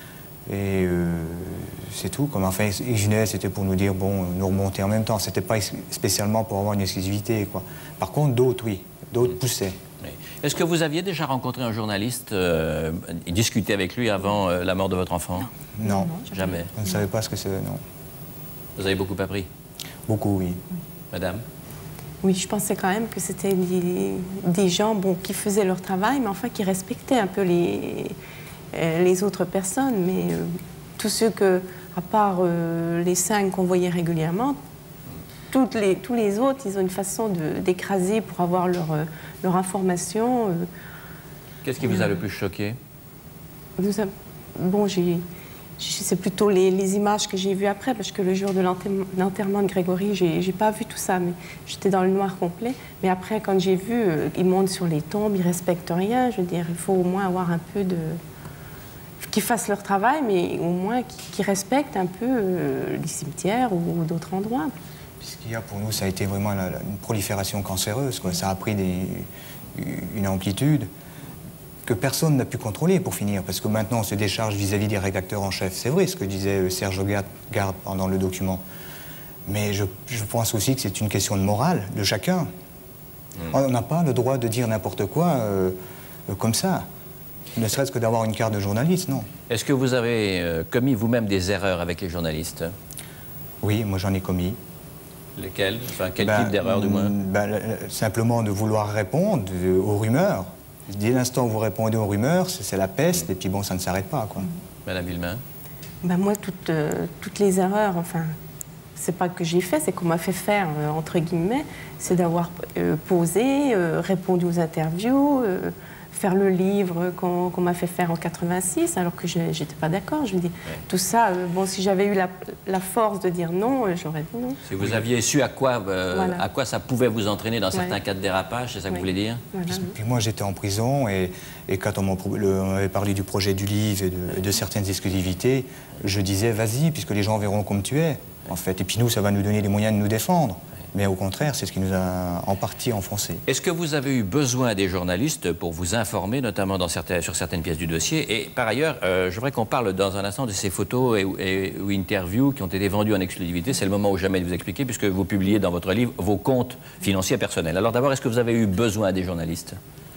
Et euh, c'est tout. Comme enfin, ils venaient, c'était pour nous dire, bon, nous remonter en même temps. C'était pas spécialement pour avoir une exclusivité, quoi. Par contre, d'autres, oui. D'autres poussaient. Oui. Est-ce que vous aviez déjà rencontré un journaliste euh, et discuté avec lui avant euh, la mort de votre enfant? Non. Non, Jamais. On ne savait pas ce que c'était, non. Vous avez beaucoup appris? Beaucoup, oui. Madame? Oui, je pensais quand même que c'était des, des gens bon, qui faisaient leur travail, mais enfin qui respectaient un peu les, euh, les autres personnes. Mais euh, tous ceux que, à part euh, les cinq qu'on voyait régulièrement, toutes les, tous les autres, ils ont une façon d'écraser pour avoir leur, euh, leur information. Euh, Qu'est-ce qui vous a le plus choqué? nous a- bon, j'ai... C'est plutôt les, les images que j'ai vues après, parce que le jour de l'enterrement de Grégory, j'ai pas vu tout ça, mais j'étais dans le noir complet. Mais après, quand j'ai vu, euh, ils montent sur les tombes, ils respectent rien. Je veux dire, il faut au moins avoir un peu de... qu'ils fassent leur travail, mais au moins qu'ils qu'ils respectent un peu euh, les cimetières ou, ou d'autres endroits. Ce qu'il y a pour nous, ça a été vraiment la, la, une prolifération cancéreuse, quoi. Ça a pris des, une amplitude que personne n'a pu contrôler pour finir, parce que maintenant on se décharge vis-à-vis des rédacteurs en chef. C'est vrai ce que disait Serge Garde pendant le document. Mais je, je pense aussi que c'est une question de morale de chacun. Mmh. On n'a pas le droit de dire n'importe quoi euh, euh, comme ça. Ne serait-ce que d'avoir une carte de journaliste, non. Est-ce que vous avez euh, commis vous-même des erreurs avec les journalistes? Oui, moi j'en ai commis. Lesquelles? Enfin, quel ben, type d'erreur, du moins? ben, Simplement de vouloir répondre de, aux rumeurs. Dès l'instant où vous répondez aux rumeurs, c'est la peste, et puis bon, ça ne s'arrête pas, quoi. Madame Villemain? Ben moi, toutes, euh, toutes les erreurs, enfin, c'est pas que j'ai fait, c'est qu'on m'a fait faire, euh, entre guillemets, c'est d'avoir euh, posé, euh, répondu aux interviews, euh, faire le livre qu'on qu'on m'a fait faire en quatre-vingt-six, alors que je n'étais pas d'accord. Je me dis, ouais. Tout ça, euh, bon, si j'avais eu la, la force de dire non, euh, j'aurais dit non. Si vous oui. aviez su à quoi, euh, voilà. à quoi ça pouvait vous entraîner dans ouais. certains cas de dérapage, c'est ça que ouais. vous voulez dire? Voilà. Puis, puis moi, j'étais en prison, et, et quand on m'avait parlé du projet du livre et de, de certaines exclusivités, je disais, vas-y, puisque les gens verront comme tu es, en fait. Et puis nous, ça va nous donner les moyens de nous défendre. Mais au contraire, c'est ce qui nous a en partie enfoncés. Est-ce que vous avez eu besoin des journalistes pour vous informer, notamment dans certaines, sur certaines pièces du dossier? Et par ailleurs, euh, je voudrais qu'on parle dans un instant de ces photos et, et, ou interviews qui ont été vendues en exclusivité. C'est le moment où jamais de vous expliquer, puisque vous publiez dans votre livre vos comptes financiers personnels. Alors d'abord, est-ce que vous avez eu besoin des journalistes?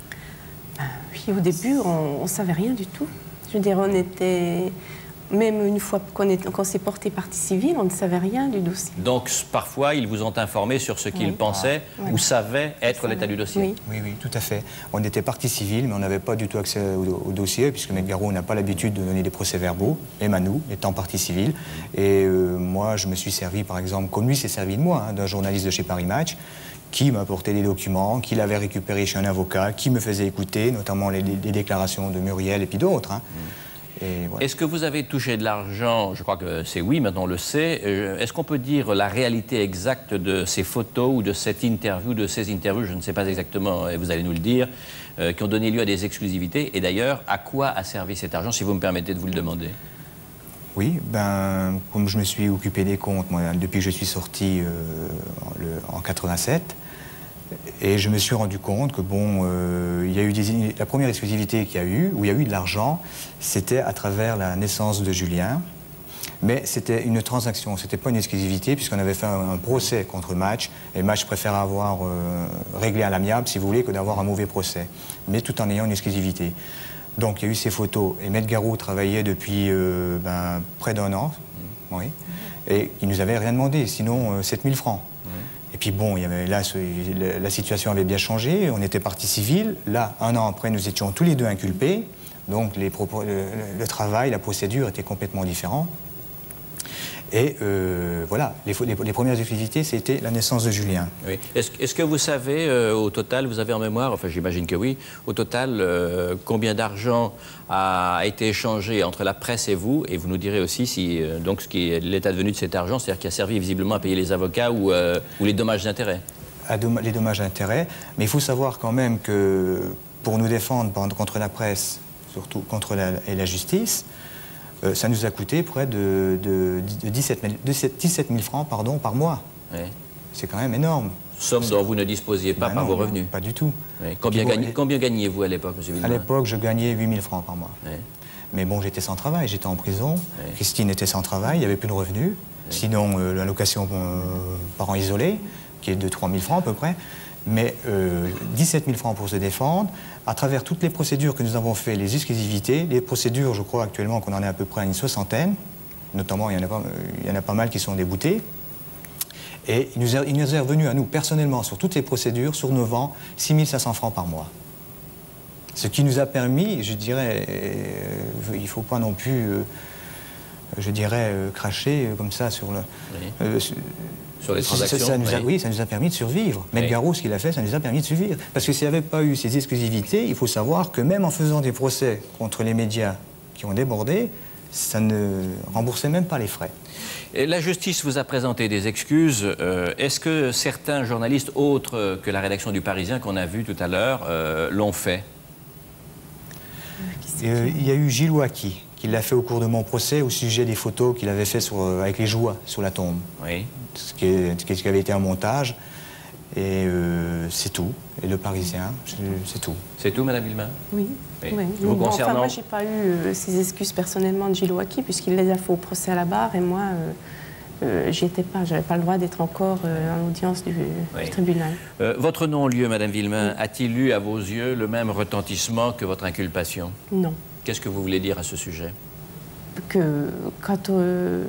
Oui, au début, on ne savait rien du tout. Je veux dire, on était... Même une fois qu'on qu'on s'est porté partie civile, on ne savait rien du dossier. Donc, parfois, ils vous ont informé sur ce qu'ils oui. pensaient ah, ouais. ou savaient être l'état du dossier. Oui. oui, oui, tout à fait. On était partie civile, mais on n'avait pas du tout accès au, au dossier, puisque Maître Garot n'a pas l'habitude de donner des procès-verbaux, même à nous, étant partie civile. Et euh, moi, je me suis servi, par exemple, comme lui s'est servi de moi, hein, d'un journaliste de chez Paris Match, qui m'apportait des documents, qui l'avait récupéré chez un avocat, qui me faisait écouter, notamment les, les déclarations de Muriel et puis d'autres. Hein. Mm. Voilà. Est-ce que vous avez touché de l'argent? Je crois que c'est oui, maintenant on le sait. Est-ce qu'on peut dire la réalité exacte de ces photos ou de cette interview, de ces interviews, je ne sais pas exactement, et vous allez nous le dire, euh, qui ont donné lieu à des exclusivités? Et d'ailleurs, à quoi a servi cet argent, si vous me permettez de vous le demander? Oui, ben, comme je me suis occupé des comptes, moi, depuis que je suis sorti euh, le, en quatre-vingt-sept, et je me suis rendu compte que, bon, euh, il y a eu des, la première exclusivité qu'il y a eu, où il y a eu de l'argent, c'était à travers la naissance de Julien. Mais c'était une transaction, c'était pas une exclusivité, puisqu'on avait fait un, un procès contre Match, et Match préfère avoir euh, réglé à l'amiable, si vous voulez, que d'avoir un mauvais procès, mais tout en ayant une exclusivité. Donc il y a eu ces photos, et Maître Garot travaillait depuis euh, ben, près d'un an, mmh. oui, et il nous avait rien demandé, sinon euh, sept mille francs. Et puis bon, il y avait, là, la situation avait bien changé, on était partie civile. Là, un an après, nous étions tous les deux inculpés. Donc les propos, le, le travail, la procédure était complètement différente. Et euh, voilà, les, les, les premières exclusivités, c'était la naissance de Julien. Oui. Est-ce est-ce que vous savez, euh, au total, vous avez en mémoire, enfin j'imagine que oui, au total, euh, combien d'argent a été échangé entre la presse et vous? Et vous nous direz aussi si, euh, donc, ce qui est l'état devenu de cet argent, c'est-à-dire qui a servi visiblement à payer les avocats ou, euh, ou les dommages d'intérêt. Les dommages d'intérêt, mais il faut savoir quand même que pour nous défendre contre la presse, surtout contre la, et la justice, euh, ça nous a coûté près de, de, de dix-sept mille francs pardon, par mois. Oui. C'est quand même énorme. Somme dont vous ne disposiez pas ben par non, vos revenus. Pas du tout. Oui. Combien, gagne, combien gagnez-vous à l'époque, M. Villemin? À l'époque, je gagnais huit mille francs par mois. Oui. Mais bon, j'étais sans travail, j'étais en prison. Oui. Christine était sans travail, il n'y avait plus de revenus. Oui. Sinon, euh, l'allocation euh, parents isolés, qui est de trois mille francs à peu près. Mais euh, dix-sept mille francs pour se défendre, à travers toutes les procédures que nous avons fait, les exclusivités, les procédures, je crois actuellement qu'on en est à peu près à une soixantaine, notamment il y en a pas, il y en a pas mal qui sont déboutées. Et il nous, est, il nous est revenu à nous, personnellement, sur toutes les procédures, sur nos vents, six mille cinq cents francs par mois. Ce qui nous a permis, je dirais, euh, il ne faut pas non plus, euh, je dirais, euh, cracher euh, comme ça sur le... Oui. Euh, sur, Sur les transactions, ça, ça nous a, oui. oui, ça nous a permis de survivre. Maître oui. Garot, ce qu'il a fait, ça nous a permis de survivre. Parce que s'il n'y avait pas eu ces exclusivités, il faut savoir que même en faisant des procès contre les médias qui ont débordé, ça ne remboursait même pas les frais. Et la justice vous a présenté des excuses. Euh, Est-ce que certains journalistes autres que la rédaction du Parisien qu'on a vu tout à l'heure euh, l'ont fait? euh, Il y a eu Gilles Ouaki qui l'a fait au cours de mon procès au sujet des photos qu'il avait fait sur, avec les joies sur la tombe. Oui. Ce qui, est, ce qui avait été un montage, et euh, c'est tout. Et le Parisien, c'est tout. C'est tout, Madame Villemin? Oui. oui. oui. Vous bon, concernant... Enfin, moi, je n'ai pas eu euh, ces excuses personnellement de Gilles Ouaki, puisqu'il les a fait au procès à la barre, et moi, euh, euh, j'y étais pas. Je n'avais pas le droit d'être encore euh, en audience du, oui. du tribunal. Euh, votre non-lieu, Madame Villemin, oui. a-t-il eu, à vos yeux, le même retentissement que votre inculpation? Non. Qu'est-ce que vous voulez dire à ce sujet? Que quand... Euh,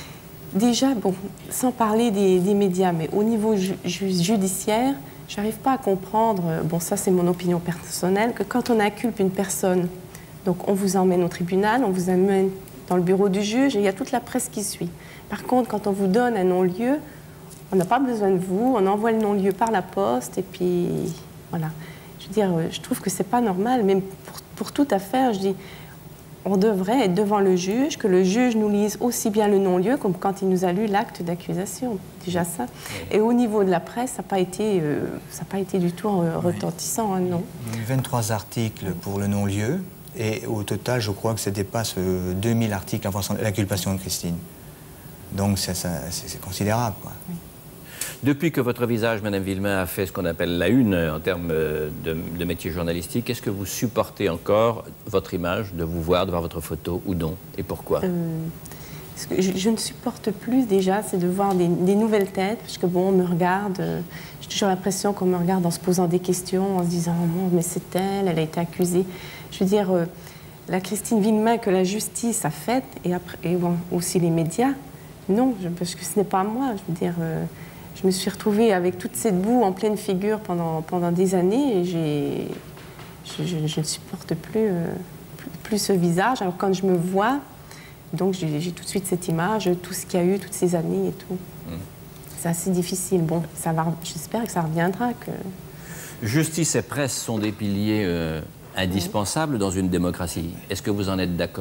Déjà, bon, sans parler des, des médias, mais au niveau ju judiciaire, je n'arrive pas à comprendre, bon ça c'est mon opinion personnelle, que quand on inculpe une personne, donc on vous emmène au tribunal, on vous amène dans le bureau du juge, et il y a toute la presse qui suit. Par contre, quand on vous donne un non-lieu, on n'a pas besoin de vous, on envoie le non-lieu par la poste, et puis voilà. Je veux dire, je trouve que c'est pas normal, même pour, pour toute affaire, je dis... On devrait être devant le juge, que le juge nous lise aussi bien le non-lieu comme quand il nous a lu l'acte d'accusation. Déjà ça. Et au niveau de la presse, ça n'a pas été, euh, ça n'a pas été du tout euh, retentissant, hein, non. Il y a eu vingt-trois articles pour le non-lieu, et au total, je crois que ça dépasse euh, deux mille articles en fonction de l'inculpation de Christine. Donc c'est considérable, quoi. Oui. Depuis que votre visage, Madame Villemin, a fait ce qu'on appelle la une en termes de, de métier journalistique, est-ce que vous supportez encore votre image, de vous voir, de voir votre photo ou non? Et pourquoi? euh, ce que je, je ne supporte plus déjà, c'est de voir des, des nouvelles têtes, parce que bon, on me regarde, euh, j'ai toujours l'impression qu'on me regarde en se posant des questions, en se disant oh, « mais c'est elle, elle a été accusée ». Je veux dire, euh, la Christine Villemin que la justice a faite, et, après, et bon, aussi les médias, non, je, parce que ce n'est pas moi, je veux dire... Euh, Je me suis retrouvée avec toute cette boue en pleine figure pendant, pendant des années et j'ai, je, je, je ne supporte plus, euh, plus, plus ce visage. Alors quand je me vois, donc j'ai tout de suite cette image, tout ce qu'il y a eu, toutes ces années et tout. Mmh. C'est assez difficile. Bon, ça va, j'espère que ça reviendra. Que... Justice et presse sont des piliers euh, indispensables mmh. dans une démocratie. Est-ce que vous en êtes d'accord ?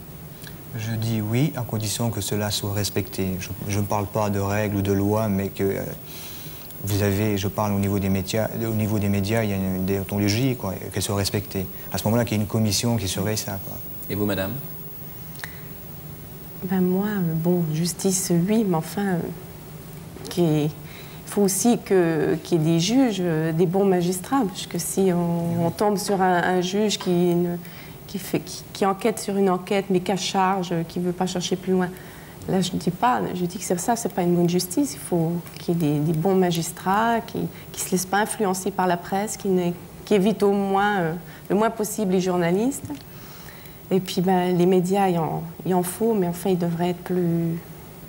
Je dis oui, à condition que cela soit respecté. Je, je ne parle pas de règles ou de lois, mais que euh, vous avez, je parle au niveau des médias, au niveau des médias, il y a une déontologie, quoi, qu'elle soit respectée. À ce moment-là, qu'il y ait une commission qui surveille ça, quoi. Et vous, madame? Ben moi, bon, justice, oui, mais enfin, euh, il faut aussi qu'il y ait des juges, des bons magistrats, parce que si on, on tombe sur un, un juge qui... Ne, Qui, fait, qui, qui enquête sur une enquête, mais qu'à charge, qui ne veut pas chercher plus loin. Là, je ne dis pas, je dis que ça, ce n'est pas une bonne justice. Il faut qu'il y ait des, des bons magistrats, qui ne se laissent pas influencer par la presse, qui, qui évitent au moins, euh, le moins possible les journalistes. Et puis, ben, les médias, il en, il en faut, mais enfin, ils devraient être plus,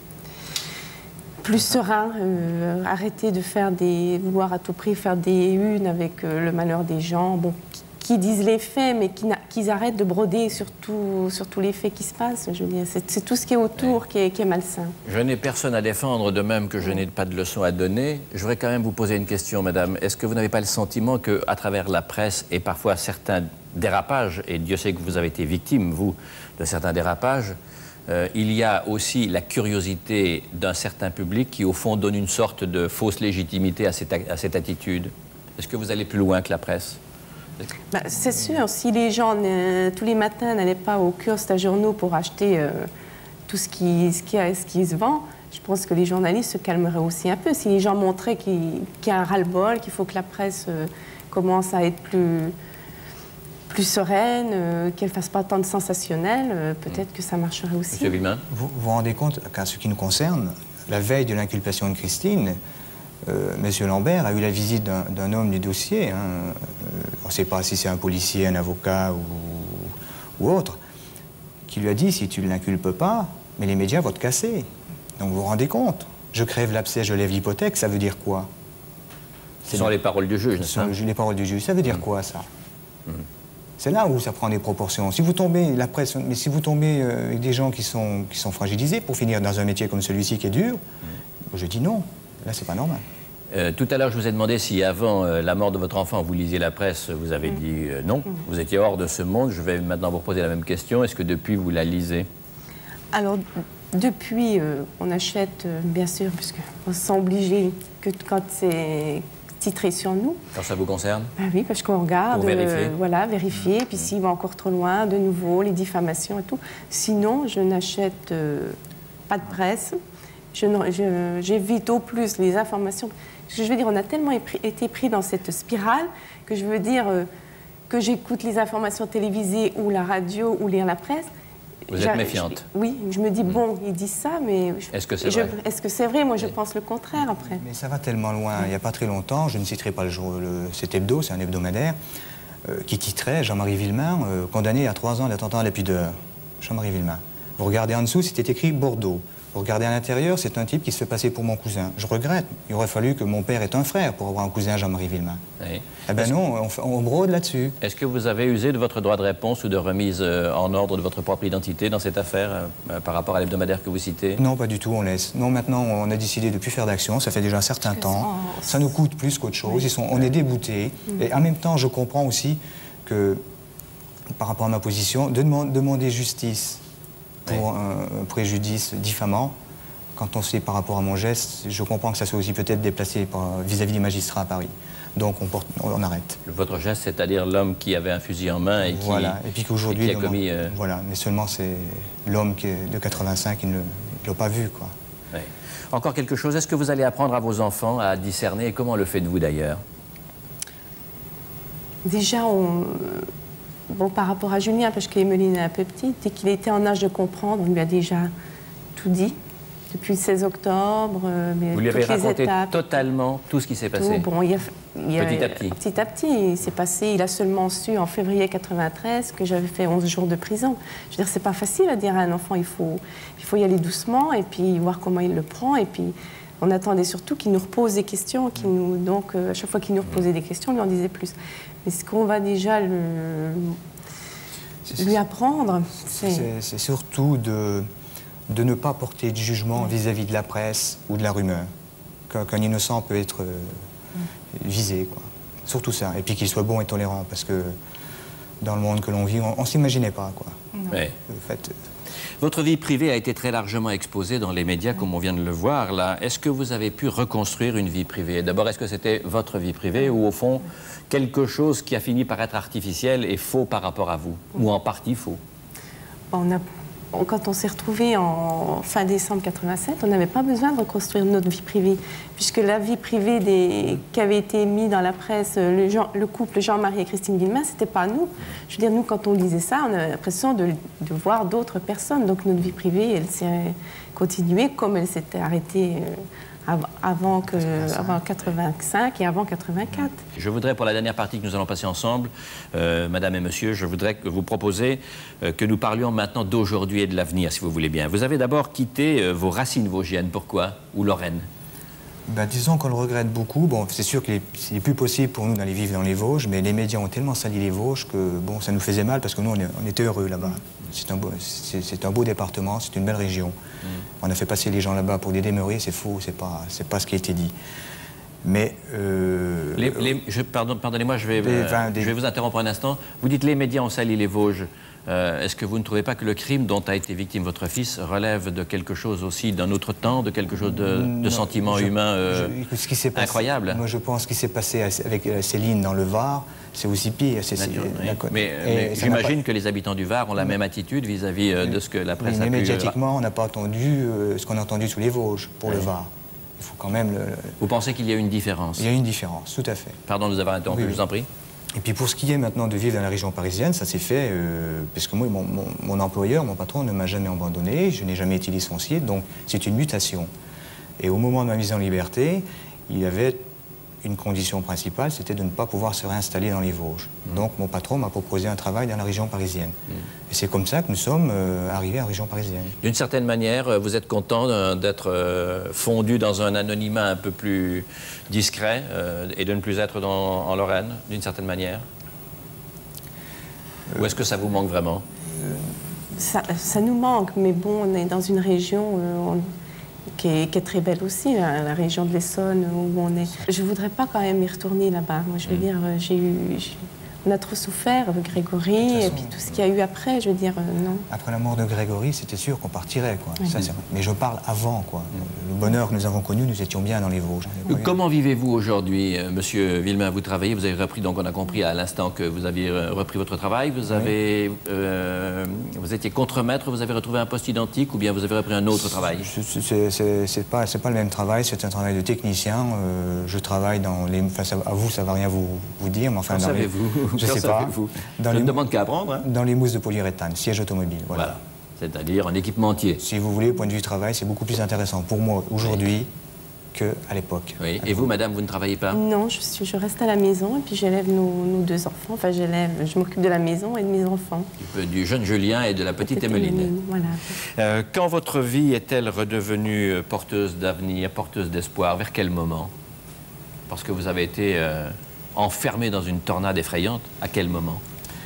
plus sereins, euh, arrêter de faire des, vouloir à tout prix faire des unes avec euh, le malheur des gens. Bon, qu'ils disent les faits, mais qu'ils qu'ils arrêtent de broder sur, tout, sur tous les faits qui se passent. Je veux dire, c'est tout ce qui est autour oui. qui, est, qui est malsain. Je n'ai personne à défendre, de même que je n'ai pas de leçons à donner. Je voudrais quand même vous poser une question, madame. Est-ce que vous n'avez pas le sentiment qu'à travers la presse et parfois certains dérapages, et Dieu sait que vous avez été victime, vous, de certains dérapages, euh, il y a aussi la curiosité d'un certain public qui, au fond, donne une sorte de fausse légitimité à cette, à cette attitude? Est-ce que vous allez plus loin que la presse? Bah, c'est sûr, si les gens, euh, tous les matins, n'allaient pas au kiosque à journaux pour acheter euh, tout ce qui, ce, qui a, ce qui se vend, je pense que les journalistes se calmeraient aussi un peu. Si les gens montraient qu'il qu'il y a un ras-le-bol, qu'il faut que la presse euh, commence à être plus, plus sereine, euh, qu'elle ne fasse pas tant de sensationnel, euh, peut-être que ça marcherait aussi. Monsieur Villemin. Vous vous rendez compte qu'en ce qui nous concerne, la veille de l'inculpation de Christine, Euh, Monsieur Lambert a eu la visite d'un homme du dossier. Hein. Euh, on ne sait pas si c'est un policier, un avocat ou, ou autre, qui lui a dit si tu ne l'inculpes pas, mais les médias vont te casser. Donc vous vous rendez compte? Je crève l'abcès, je lève l'hypothèque, ça veut dire quoi? Ce sont les paroles du juge, n'est-ce pas? Les paroles du juge, ça veut dire mmh. quoi ça? mmh. C'est là où ça prend des proportions. Si vous tombez, la presse, mais si vous tombez euh, avec des gens qui sont, qui sont fragilisés pour finir dans un métier comme celui-ci qui est dur, mmh. je dis non. Là, c'est pas normal. Euh, tout à l'heure, je vous ai demandé si avant euh, la mort de votre enfant, vous lisiez la presse, vous avez mmh. dit euh, non. Mmh. Vous étiez hors de ce monde. Je vais maintenant vous reposer la même question. Est-ce que depuis, vous la lisez? Alors, depuis, euh, on achète, euh, bien sûr, puisqu'on se sent obligé que quand c'est titré sur nous. Quand ça vous concerne? Ben oui, parce qu'on regarde, pour vérifier. Euh, voilà, vérifier. Mmh. Puis s'il va encore trop loin, de nouveau, les diffamations et tout. Sinon, je n'achète euh, pas de presse. J'évite au plus les informations. Je veux dire, on a tellement été pris dans cette spirale que je veux dire euh, que j'écoute les informations télévisées ou la radio ou lire la presse. Vous êtes méfiante? je, Oui, je me dis, mmh. bon, ils disent ça, mais... Est-ce que c'est vrai? Est-ce que c'est vrai? Moi, je oui. pense le contraire, après. Mais ça va tellement loin. Il n'y a pas très longtemps, je ne citerai pas le jour, le, cet hebdo, c'est un hebdomadaire, euh, qui titrait Jean-Marie Villemin, euh, condamné à trois ans d'attentat à la pudeur. Jean-Marie Villemin. Vous regardez en dessous, c'était écrit Bordeaux. Vous regardez à l'intérieur, c'est un type qui se fait passer pour mon cousin. Je regrette. Il aurait fallu que mon père ait un frère pour avoir un cousin Jean-Marie Villemin. Oui. Eh bien non, on, on brode là-dessus. Est-ce que vous avez usé de votre droit de réponse ou de remise euh, en ordre de votre propre identité dans cette affaire euh, par rapport à l'hebdomadaire que vous citez? Non, pas du tout, on laisse. Non, maintenant, on a décidé de ne plus faire d'action. Ça fait déjà un certain temps. Ça nous coûte plus qu'autre chose. Oui. Ils sont, on est déboutés. Mmh. Et en même temps, je comprends aussi que, par rapport à ma position, de demand, demander justice pour oui. un, un préjudice diffamant, quand on sait par rapport à mon geste, je comprends que ça soit aussi peut-être déplacé vis-à-vis des magistrats à Paris. Donc on, porte, on, on arrête. Votre geste, c'est-à-dire l'homme qui avait un fusil en main et qui, voilà. et puis qu'aujourd'hui, a commis... Euh... Voilà, mais seulement c'est l'homme de quatre-vingt-cinq qui ne l'a pas vu, quoi. Oui. Encore quelque chose, est-ce que vous allez apprendre à vos enfants à discerner, et comment le faites-vous d'ailleurs? Déjà, on... bon, par rapport à Julien, parce qu'Emeline est un peu petite, dès qu'il était en âge de comprendre, on lui a déjà tout dit. Depuis le seize octobre, euh, mais vous lui avez toutes les raconté étapes, totalement tout ce qui s'est passé. Bon, il y a, il y a, petit à petit. Petit à petit, il s'est passé. Il a seulement su en février quatre-vingt-treize que j'avais fait onze jours de prison. Je veux dire, c'est pas facile à dire à un enfant. Il faut, il faut y aller doucement et puis voir comment il le prend. Et puis, on attendait surtout qu'il nous repose des questions. Qu'il nous, donc, euh, à chaque fois qu'il nous reposait des questions, on lui en disait plus. Mais ce qu'on va déjà le, lui apprendre, c'est... C'est surtout de... de ne pas porter de jugement vis-à-vis de la presse ou de la rumeur. Qu'un innocent peut être euh, visé, quoi. Surtout ça. Et puis qu'il soit bon et tolérant, parce que dans le monde que l'on vit, on ne s'imaginait pas, quoi. Oui. En fait, votre vie privée a été très largement exposée dans les médias, comme on vient de le voir, là. Est-ce que vous avez pu reconstruire une vie privée? D'abord, est-ce que c'était votre vie privée ou, au fond, quelque chose qui a fini par être artificiel et faux par rapport à vous? Ou en partie faux? On a... Quand on s'est retrouvés en fin décembre quatre-vingt-sept, on n'avait pas besoin de reconstruire notre vie privée, puisque la vie privée des... qui avait été mise dans la presse, le, Jean... le couple Jean-Marie et Christine Villemin, c'était pas nous. Je veux dire, nous, quand on lisait ça, on avait l'impression de, de voir d'autres personnes. Donc notre vie privée, elle s'est continuée comme elle s'était arrêtée euh, avant, que, avant quatre-vingt-cinq et avant quatre-vingt-quatre. Je voudrais, pour la dernière partie que nous allons passer ensemble, euh, Madame et Monsieur, je voudrais vous proposer euh, que nous parlions maintenant d'aujourd'hui et de l'avenir, si vous voulez bien. Vous avez d'abord quitté euh, vos racines vosgiennes. Pourquoi? Ou Lorraine? Ben, disons qu'on le regrette beaucoup. Bon, c'est sûr qu'il n'est plus possible pour nous d'aller vivre dans les Vosges, mais les médias ont tellement sali les Vosges que bon, ça nous faisait mal parce que nous, on, est, on était heureux là-bas. C'est un, beau, un beau département, c'est une belle région. Mmh. On a fait passer les gens là-bas pour des demeurés, c'est faux, c'est pas, c'est pas ce qui a été dit. Mais... Euh, les, les, je, pardon, pardonnez-moi, je vais, des, euh, des... je vais vous interrompre un instant. Vous dites les médias ont sali les Vosges. Euh, Est-ce que vous ne trouvez pas que le crime dont a été victime votre fils relève de quelque chose aussi d'un autre temps, de quelque chose de, de sentiment humain euh, je, ce qui s'est passé, incroyable? Moi, je pense ce qui s'est passé avec Céline dans le Var, c'est aussi pire. C'est, oui. Mais, mais j'imagine pas... que les habitants du Var ont la même attitude vis-à-vis -vis de ce que la presse mais, a mais pu... médiatiquement, on n'a pas entendu euh, ce qu'on a entendu sous les Vosges pour oui. le Var. Il faut quand même le... Vous pensez qu'il y a une différence? Il y a une différence, tout à fait. Pardon de vous avoir interrompu, oui, je vous en prie. Et puis pour ce qui est maintenant de vivre dans la région parisienne, ça s'est fait euh, parce que moi, mon, mon, mon employeur, mon patron ne m'a jamais abandonné, je n'ai jamais été licencié, donc c'est une mutation. Et au moment de ma mise en liberté, il y avait une condition principale, c'était de ne pas pouvoir se réinstaller dans les Vosges. Mmh. Donc mon patron m'a proposé un travail dans la région parisienne. Mmh. Et c'est comme ça que nous sommes euh, arrivés à la région parisienne. D'une certaine manière, vous êtes content d'être euh, fondu dans un anonymat un peu plus discret euh, et de ne plus être dans, en Lorraine, d'une certaine manière euh, Ou est-ce que ça vous manque vraiment euh, ça, ça nous manque, mais bon, on est dans une région... Euh, on... Qui est, qui est très belle aussi, la, la région de l'Essonne où on est. Je ne voudrais pas quand même y retourner là-bas. Moi, je veux mmh. dire, j'ai eu... On a trop souffert avec Grégory, façon, et puis tout ce qu'il y a eu après, je veux dire, euh, non. Après la mort de Grégory, c'était sûr qu'on partirait, quoi. Oui. Ça, mais je parle avant, quoi. Le bonheur que nous avons connu, nous étions bien dans les Vosges. Comment vivez-vous aujourd'hui, euh, Monsieur Villemain? Vous travaillez, vous avez repris, donc on a compris à l'instant que vous aviez repris votre travail, vous avez... Oui. Euh, vous étiez contremaître, vous avez retrouvé un poste identique, ou bien vous avez repris un autre travail? C'est pas, pas le même travail, c'est un travail de technicien. Euh, je travaille dans les... Enfin, ça, à vous, ça ne va rien vous, vous dire, mais enfin... Comment savez-vous? Je ne sais pas. Dans Je les... ne demande qu'à apprendre. Hein. Dans les mousses de polyuréthane, siège automobile. Voilà. Voilà. C'est-à-dire un équipementier. Si vous voulez, au point de vue travail, c'est beaucoup plus intéressant pour moi aujourd'hui oui. qu'à l'époque. Oui. Et vous, madame, vous ne travaillez pas? Non, je, suis, je reste à la maison et puis j'élève nos, nos deux enfants. Enfin, j'élève, je m'occupe de la maison et de mes enfants. Du, du jeune Julien et de la petite Emmeline. Voilà. Euh, quand votre vie est-elle redevenue porteuse d'avenir, porteuse d'espoir? Vers quel moment? Parce que vous avez été... Euh... enfermé dans une tornade effrayante, à quel moment?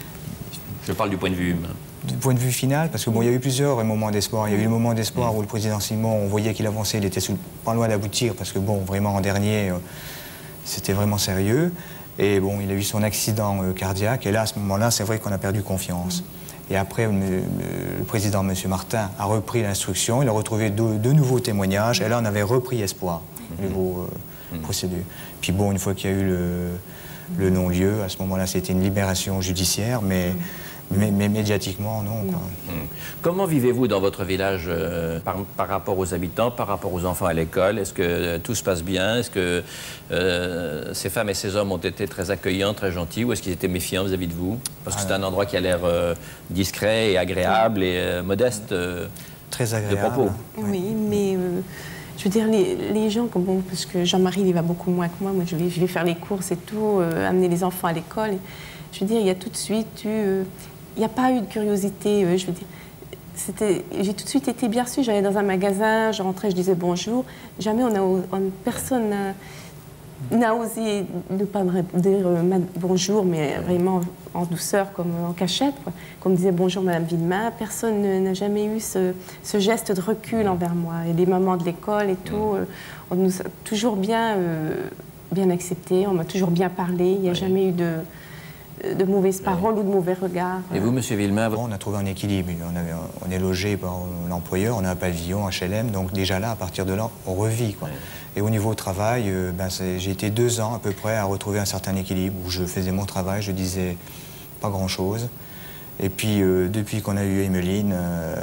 Je parle du point de vue humain. Du point de vue final, parce que bon, il y a eu plusieurs moments d'espoir. Il y a eu le moment d'espoir mmh. où le président Simon, on voyait qu'il avançait, il était sous, pas loin d'aboutir, parce que bon, vraiment en dernier, euh, c'était vraiment sérieux. Et bon, il a eu son accident euh, cardiaque, et là, à ce moment-là, c'est vrai qu'on a perdu confiance. Mmh. Et après, le, le président, M. Martin, a repris l'instruction, il a retrouvé deux, deux nouveaux témoignages, et là, on avait repris espoir, mmh. nouveau euh, mmh. procédure. Puis bon, une fois qu'il y a eu le... le non-lieu. À ce moment-là, c'était une libération judiciaire, mais, mmh. mais, mais médiatiquement, non. Quoi. Mmh. Comment vivez-vous dans votre village euh, par, par rapport aux habitants, par rapport aux enfants à l'école? Est-ce que euh, tout se passe bien? Est-ce que euh, ces femmes et ces hommes ont été très accueillants, très gentils, ou est-ce qu'ils étaient méfiants vis-à-vis de vous? Parce que ah, c'est un endroit qui a l'air euh, discret et agréable et euh, modeste euh, très agréable. de propos. Oui, mais... Euh... Je veux dire, les, les gens, bon, parce que Jean-Marie, il va beaucoup moins que moi, moi je vais, je vais faire les courses et tout, euh, amener les enfants à l'école. Je veux dire, il y a tout de suite eu... Euh, il n'y a pas eu de curiosité, euh, je veux dire. J'ai tout de suite été bien reçue. J'allais dans un magasin, je rentrais, je disais bonjour. Jamais on a... On, personne n'a... n'a osé ne pas me dire euh, bonjour, mais vraiment en douceur, comme en cachette, quoi. Comme disait bonjour Madame Villemain, personne n'a jamais eu ce, ce geste de recul envers moi. Et les mamans de l'école et tout, euh, on nous a toujours bien, euh, bien acceptés, on m'a toujours bien parlé, il n'y a oui. jamais eu de, de mauvaises paroles oui. ou de mauvais regards. Et vous, Monsieur Villemain? Bon, on a trouvé un équilibre. On, avait, on est logé par l'employeur, on a un pavillon, H L M, donc déjà là, à partir de là, on revit, quoi. Oui. Et au niveau travail, euh, ben, j'ai été deux ans à peu près à retrouver un certain équilibre où je faisais mon travail, je disais pas grand-chose. Et puis, euh, depuis qu'on a eu Emmeline, euh,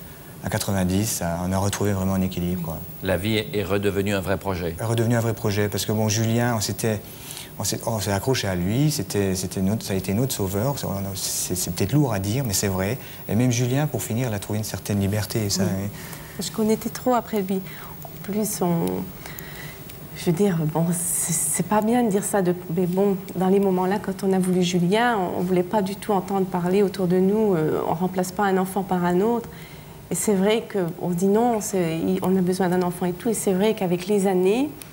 à quatre-vingt-dix, ça, on a retrouvé vraiment un équilibre, quoi. La vie est redevenue un vrai projet? Elle est redevenue un vrai projet, parce que bon, Julien, on s'était... On s'est accroché à lui, c'était, notre, ça a été notre sauveur. C'est peut-être lourd à dire, mais c'est vrai. Et même Julien, pour finir, il a trouvé une certaine liberté. Et ça, oui. et... Parce qu'on était trop après lui. En plus, on... Je veux dire, bon, c'est pas bien de dire ça, de... mais bon, dans les moments-là, quand on a voulu Julien, on ne voulait pas du tout entendre parler autour de nous, euh, on ne remplace pas un enfant par un autre. Et c'est vrai qu'on se dit non, on a besoin d'un enfant et tout, et c'est vrai qu'avec les années,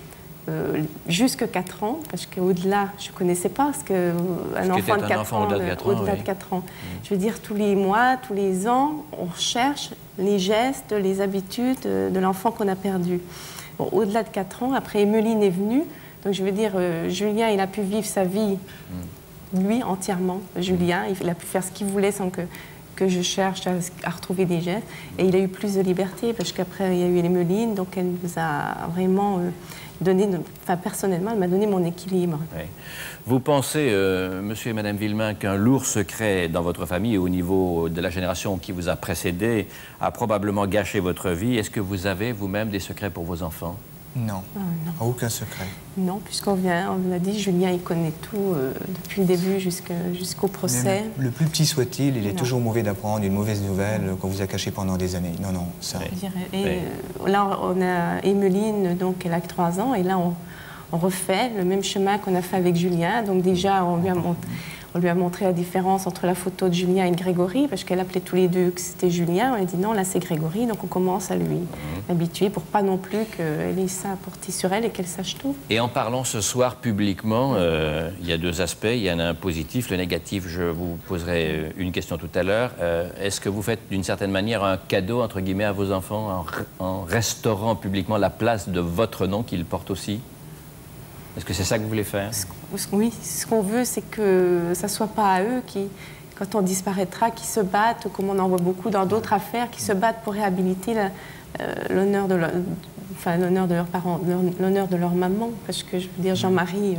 euh, jusque quatre ans, parce qu'au-delà, je ne connaissais pas, parce qu'un enfant de quatre ans, au-delà de quatre ans, au-delà oui. de quatre ans. Mmh. Je veux dire, tous les mois, tous les ans, on recherche les gestes, les habitudes de l'enfant qu'on a perdu. Bon, au-delà de quatre ans, après, Emmeline est venue. Donc, je veux dire, euh, Julien, il a pu vivre sa vie, mmh. lui, entièrement. Julien, il a pu faire ce qu'il voulait sans que, que je cherche à, à retrouver des gestes. Et il a eu plus de liberté, parce qu'après, il y a eu Emmeline, donc elle nous a vraiment... Euh, donné, enfin, personnellement, elle m'a donné mon équilibre. Oui. Vous pensez, euh, monsieur et madame Villemain, qu'un lourd secret dans votre famille, au niveau de la génération qui vous a précédé, a probablement gâché votre vie? Est-ce que vous avez vous-même des secrets pour vos enfants? Non, ah, non. Aucun secret. Non, puisqu'on vient, on l'a dit, Julien, il connaît tout euh, depuis le début jusqu'au procès. Même le plus petit soit-il, il est non. toujours mauvais d'apprendre une mauvaise nouvelle qu'on vous a cachée pendant des années. Non, non, ça... Oui. Et euh, là, on a Emmeline, donc elle a que trois ans, et là, on, on refait le même chemin qu'on a fait avec Julien. Donc déjà, on lui a montré... On lui a montré la différence entre la photo de Julien et de Grégory, parce qu'elle appelait tous les deux que c'était Julien. On a dit non, là c'est Grégory, donc on commence à lui mmh. habituer pour pas non plus qu'elle ait ça à porter sur elle et qu'elle sache tout. Et en parlant ce soir publiquement, euh, il y a deux aspects. Il y en a un positif, le négatif, je vous poserai une question tout à l'heure. Euh, Est-ce que vous faites d'une certaine manière un cadeau, entre guillemets, à vos enfants en, en restaurant publiquement la place de votre nom qu'ils portent aussi? Est-ce que c'est ça que vous voulez faire? Oui, ce qu'on veut, c'est que ça ne soit pas à eux qui, quand on disparaîtra, qui se battent, comme on en voit beaucoup dans d'autres affaires, qui se battent pour réhabiliter l'honneur de, leur, enfin, l'honneur de leurs parents, l'honneur de leur maman. Parce que, je veux dire, Jean-Marie,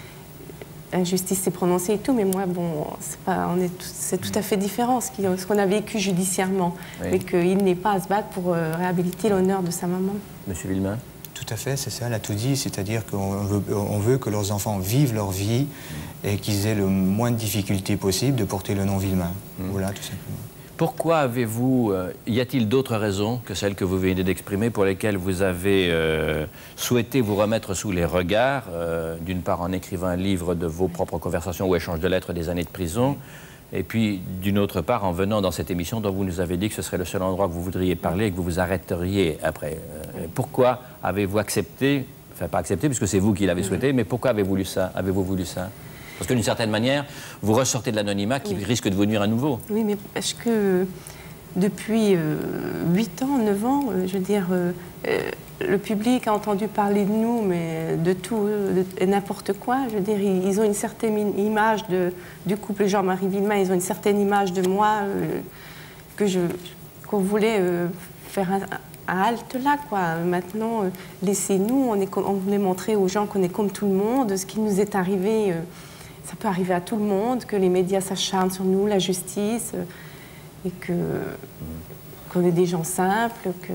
la justice s'est prononcée et tout, mais moi, bon, c'est pas, on est, c'est tout à fait différent ce qu'on ce qu'on a vécu judiciairement, oui. mais qu'il n'ait pas à se battre pour euh, réhabiliter l'honneur de sa maman. Monsieur Villemain? Tout à fait, c'est ça, elle a tout dit, c'est-à-dire qu'on veut, on veut que leurs enfants vivent leur vie et qu'ils aient le moins de difficultés possible de porter le nom Villemain. Mmh. Voilà, tout simplement. Pourquoi avez-vous... Euh, y a-t-il d'autres raisons que celles que vous venez d'exprimer pour lesquelles vous avez euh, souhaité vous remettre sous les regards, euh, d'une part en écrivant un livre de vos propres conversations ou échanges de lettres des années de prison, et puis, d'une autre part, en venant dans cette émission dont vous nous avez dit que ce serait le seul endroit que vous voudriez parler et que vous vous arrêteriez après. Euh, pourquoi avez-vous accepté, enfin pas accepté, puisque c'est vous qui l'avez souhaité, mais pourquoi avez-vous voulu ça? Avez-vous voulu ça? Parce que d'une certaine manière, vous ressortez de l'anonymat qui oui. risque de vous nuire à nouveau. Oui, mais parce que depuis huit ans, neuf ans, euh, je veux dire, euh, euh, le public a entendu parler de nous, mais de tout, de n'importe quoi. Je veux dire, ils, ils ont une certaine image de, du couple Jean-Marie Villemain, ils ont une certaine image de moi euh, que je, qu'on voulait euh, faire un, un halte là, quoi. Maintenant, euh, laissez-nous, on, est, on voulait montrer aux gens qu'on est comme tout le monde, ce qui nous est arrivé, euh, ça peut arriver à tout le monde, que les médias s'acharnent sur nous, la justice, euh, et que qu'on est des gens simples, que...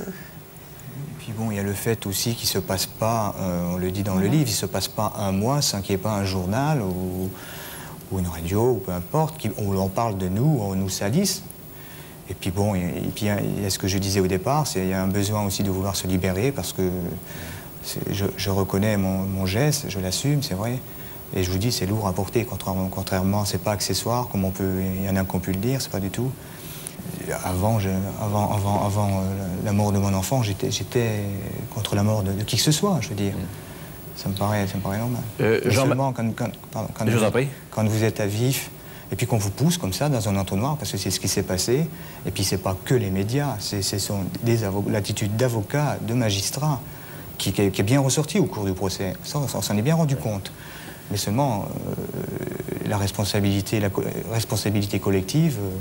Puis bon, il y a le fait aussi qu'il ne se passe pas, euh, on le dit dans le livre, il ne se passe pas un mois sans qu'il n'y ait pas un journal ou, ou une radio, ou peu importe, qui, où on parle de nous, on nous salisse. Et puis bon, et, et puis il y a ce que je disais au départ, c'est il y a un besoin aussi de vouloir se libérer parce que je, je reconnais mon, mon geste, je l'assume, c'est vrai. Et je vous dis, c'est lourd à porter, contrairement, contrairement c'est pas accessoire, comme on peut, il y en a qui ont pu le dire, c'est pas du tout. Avant, je, avant, avant, avant la mort de mon enfant, j'étais contre la mort de, de qui que ce soit, je veux dire. Ça me paraît, ça me paraît normal. Euh, seulement quand, quand, pardon, quand, je vous, vous en prie. Quand vous êtes à vif, et puis qu'on vous pousse comme ça dans un entonnoir, parce que c'est ce qui s'est passé, et puis c'est pas que les médias, c'est l'attitude d'avocats, de magistrats, qui, qui, qui est bien ressortie au cours du procès. Ça, on s'en est bien rendu compte. Mais seulement, euh, la responsabilité, la co responsabilité collective... Euh,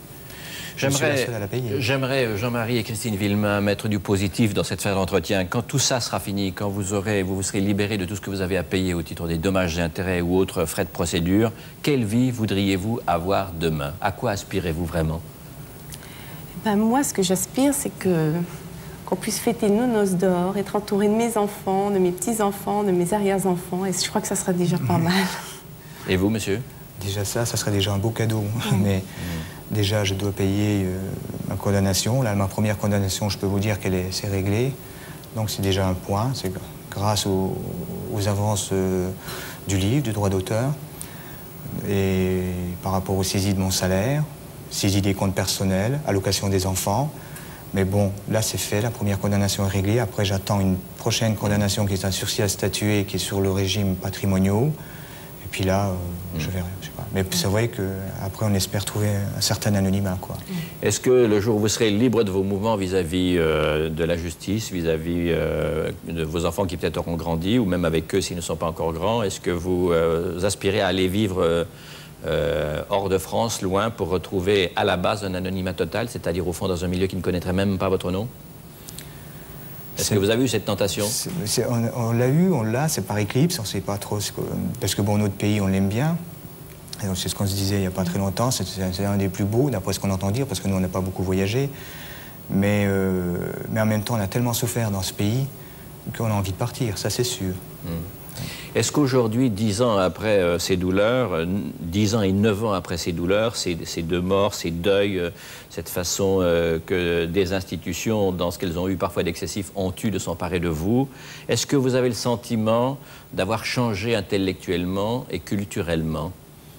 J'aimerais, Jean-Marie et Christine Villemain, mettre du positif dans cette fin d'entretien. Quand tout ça sera fini, quand vous, aurez, vous vous serez libéré de tout ce que vous avez à payer au titre des dommages et intérêts ou autres frais de procédure, quelle vie voudriez-vous avoir demain? À quoi aspirez-vous vraiment? Ben, moi, ce que j'aspire, c'est que qu'on puisse fêter nos noces d'or, être entouré de mes enfants, de mes petits-enfants, de mes arrière-enfants, et je crois que ça sera déjà pas mal. Et vous, monsieur? Déjà ça, ça serait déjà un beau cadeau. Mmh. Mais mmh. déjà, je dois payer euh, ma condamnation. Là, ma première condamnation, je peux vous dire qu'elle est, c'est réglé. Donc c'est déjà un point. C'est grâce aux, aux avances euh, du livre, du droit d'auteur. Et par rapport aux saisies de mon salaire, saisie des comptes personnels, allocation des enfants, Mais bon, là c'est fait, la première condamnation est réglée. Après j'attends une prochaine condamnation qui est un sursis à statuer, qui est sur le régime patrimoniaux. Et puis là, euh, mmh. je verrai, je sais pas. Mais c'est vrai qu'après on espère trouver un certain anonymat, quoi. Est-ce que le jour où vous serez libre de vos mouvements vis-à-vis euh, de la justice, vis-à-vis euh, de vos enfants qui peut-être auront grandi, ou même avec eux s'ils ne sont pas encore grands, est-ce que vous euh, aspirez à aller vivre euh, euh, hors de France, loin, pour retrouver à la base un anonymat total, c'est-à-dire au fond dans un milieu qui ne connaîtrait même pas votre nom? Est-ce que vous avez eu cette tentation? c'est, c'est, On, on l'a eu, on l'a, c'est par éclipse, on ne sait pas trop, ce que, parce que bon, notre pays, on l'aime bien. C'est ce qu'on se disait il n'y a pas très longtemps, c'est, c'est un des plus beaux, d'après ce qu'on entend dire, parce que nous, on n'a pas beaucoup voyagé. Mais, euh, mais en même temps, on a tellement souffert dans ce pays qu'on a envie de partir, ça c'est sûr. Mmh. Est-ce qu'aujourd'hui, dix ans après euh, ces douleurs, euh, dix ans et neuf ans après ces douleurs, ces, ces deux morts, ces deuils, euh, cette façon euh, que des institutions, dans ce qu'elles ont eu parfois d'excessif, ont eu de s'emparer de vous, est-ce que vous avez le sentiment d'avoir changé intellectuellement et culturellement?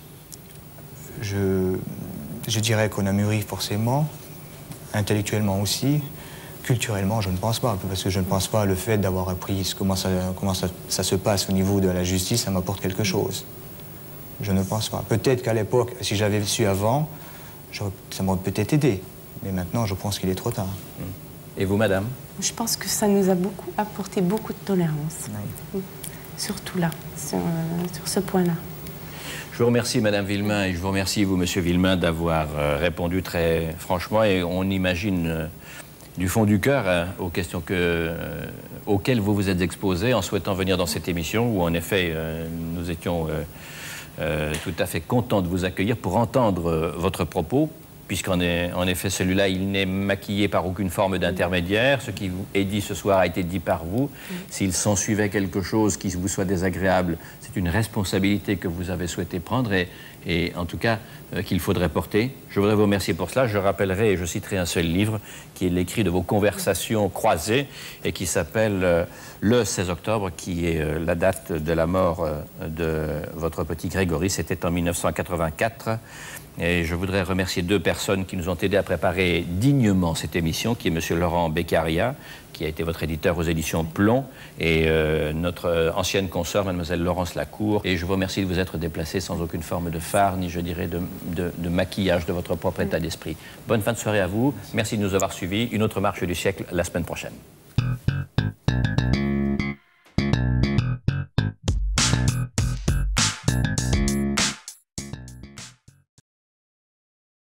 Je, je dirais qu'on a mûri forcément, intellectuellement aussi. Culturellement, je ne pense pas, parce que je ne pense pas le fait d'avoir appris comment, ça, comment ça, ça se passe au niveau de la justice, ça m'apporte quelque chose. Je ne pense pas. Peut-être qu'à l'époque, si j'avais su avant, ça m'aurait peut-être aidé. Mais maintenant, je pense qu'il est trop tard. Et vous, madame? Je pense que ça nous a beaucoup apporté beaucoup de tolérance. Oui. Surtout là, sur, sur ce point-là. Je vous remercie, madame Villemain, et je vous remercie, vous, monsieur Villemain, d'avoir euh, répondu très franchement. Et on imagine... Euh, du fond du cœur hein, aux questions que, euh, auxquelles vous vous êtes exposés en souhaitant venir dans cette émission où en effet euh, nous étions euh, euh, tout à fait contents de vous accueillir pour entendre euh, votre propos, puisqu'en est, en effet celui-là il n'est maquillé par aucune forme d'intermédiaire. Ce qui vous est dit ce soir a été dit par vous. S'il s'en suivait quelque chose qui vous soit désagréable, c'est une responsabilité que vous avez souhaité prendre et, et en tout cas euh, qu'il faudrait porter. Je voudrais vous remercier pour cela. Je rappellerai et je citerai un seul livre qui est l'écrit de vos conversations croisées et qui s'appelle euh, Le seize octobre, qui est euh, la date de la mort euh, de votre petit Grégory. C'était en mille neuf cent quatre-vingt-quatre. Et je voudrais remercier deux personnes qui nous ont aidés à préparer dignement cette émission, qui est M. Laurent Beccaria, qui a été votre éditeur aux éditions Plomb, et euh, notre ancienne consoeur, mademoiselle Laurence Lacour. Et je vous remercie de vous être déplacé sans aucune forme de phare, ni je dirais de, de, de maquillage de votre propre état d'esprit. Bonne fin de soirée à vous. Merci de nous avoir suivis. Une autre marche du siècle la semaine prochaine.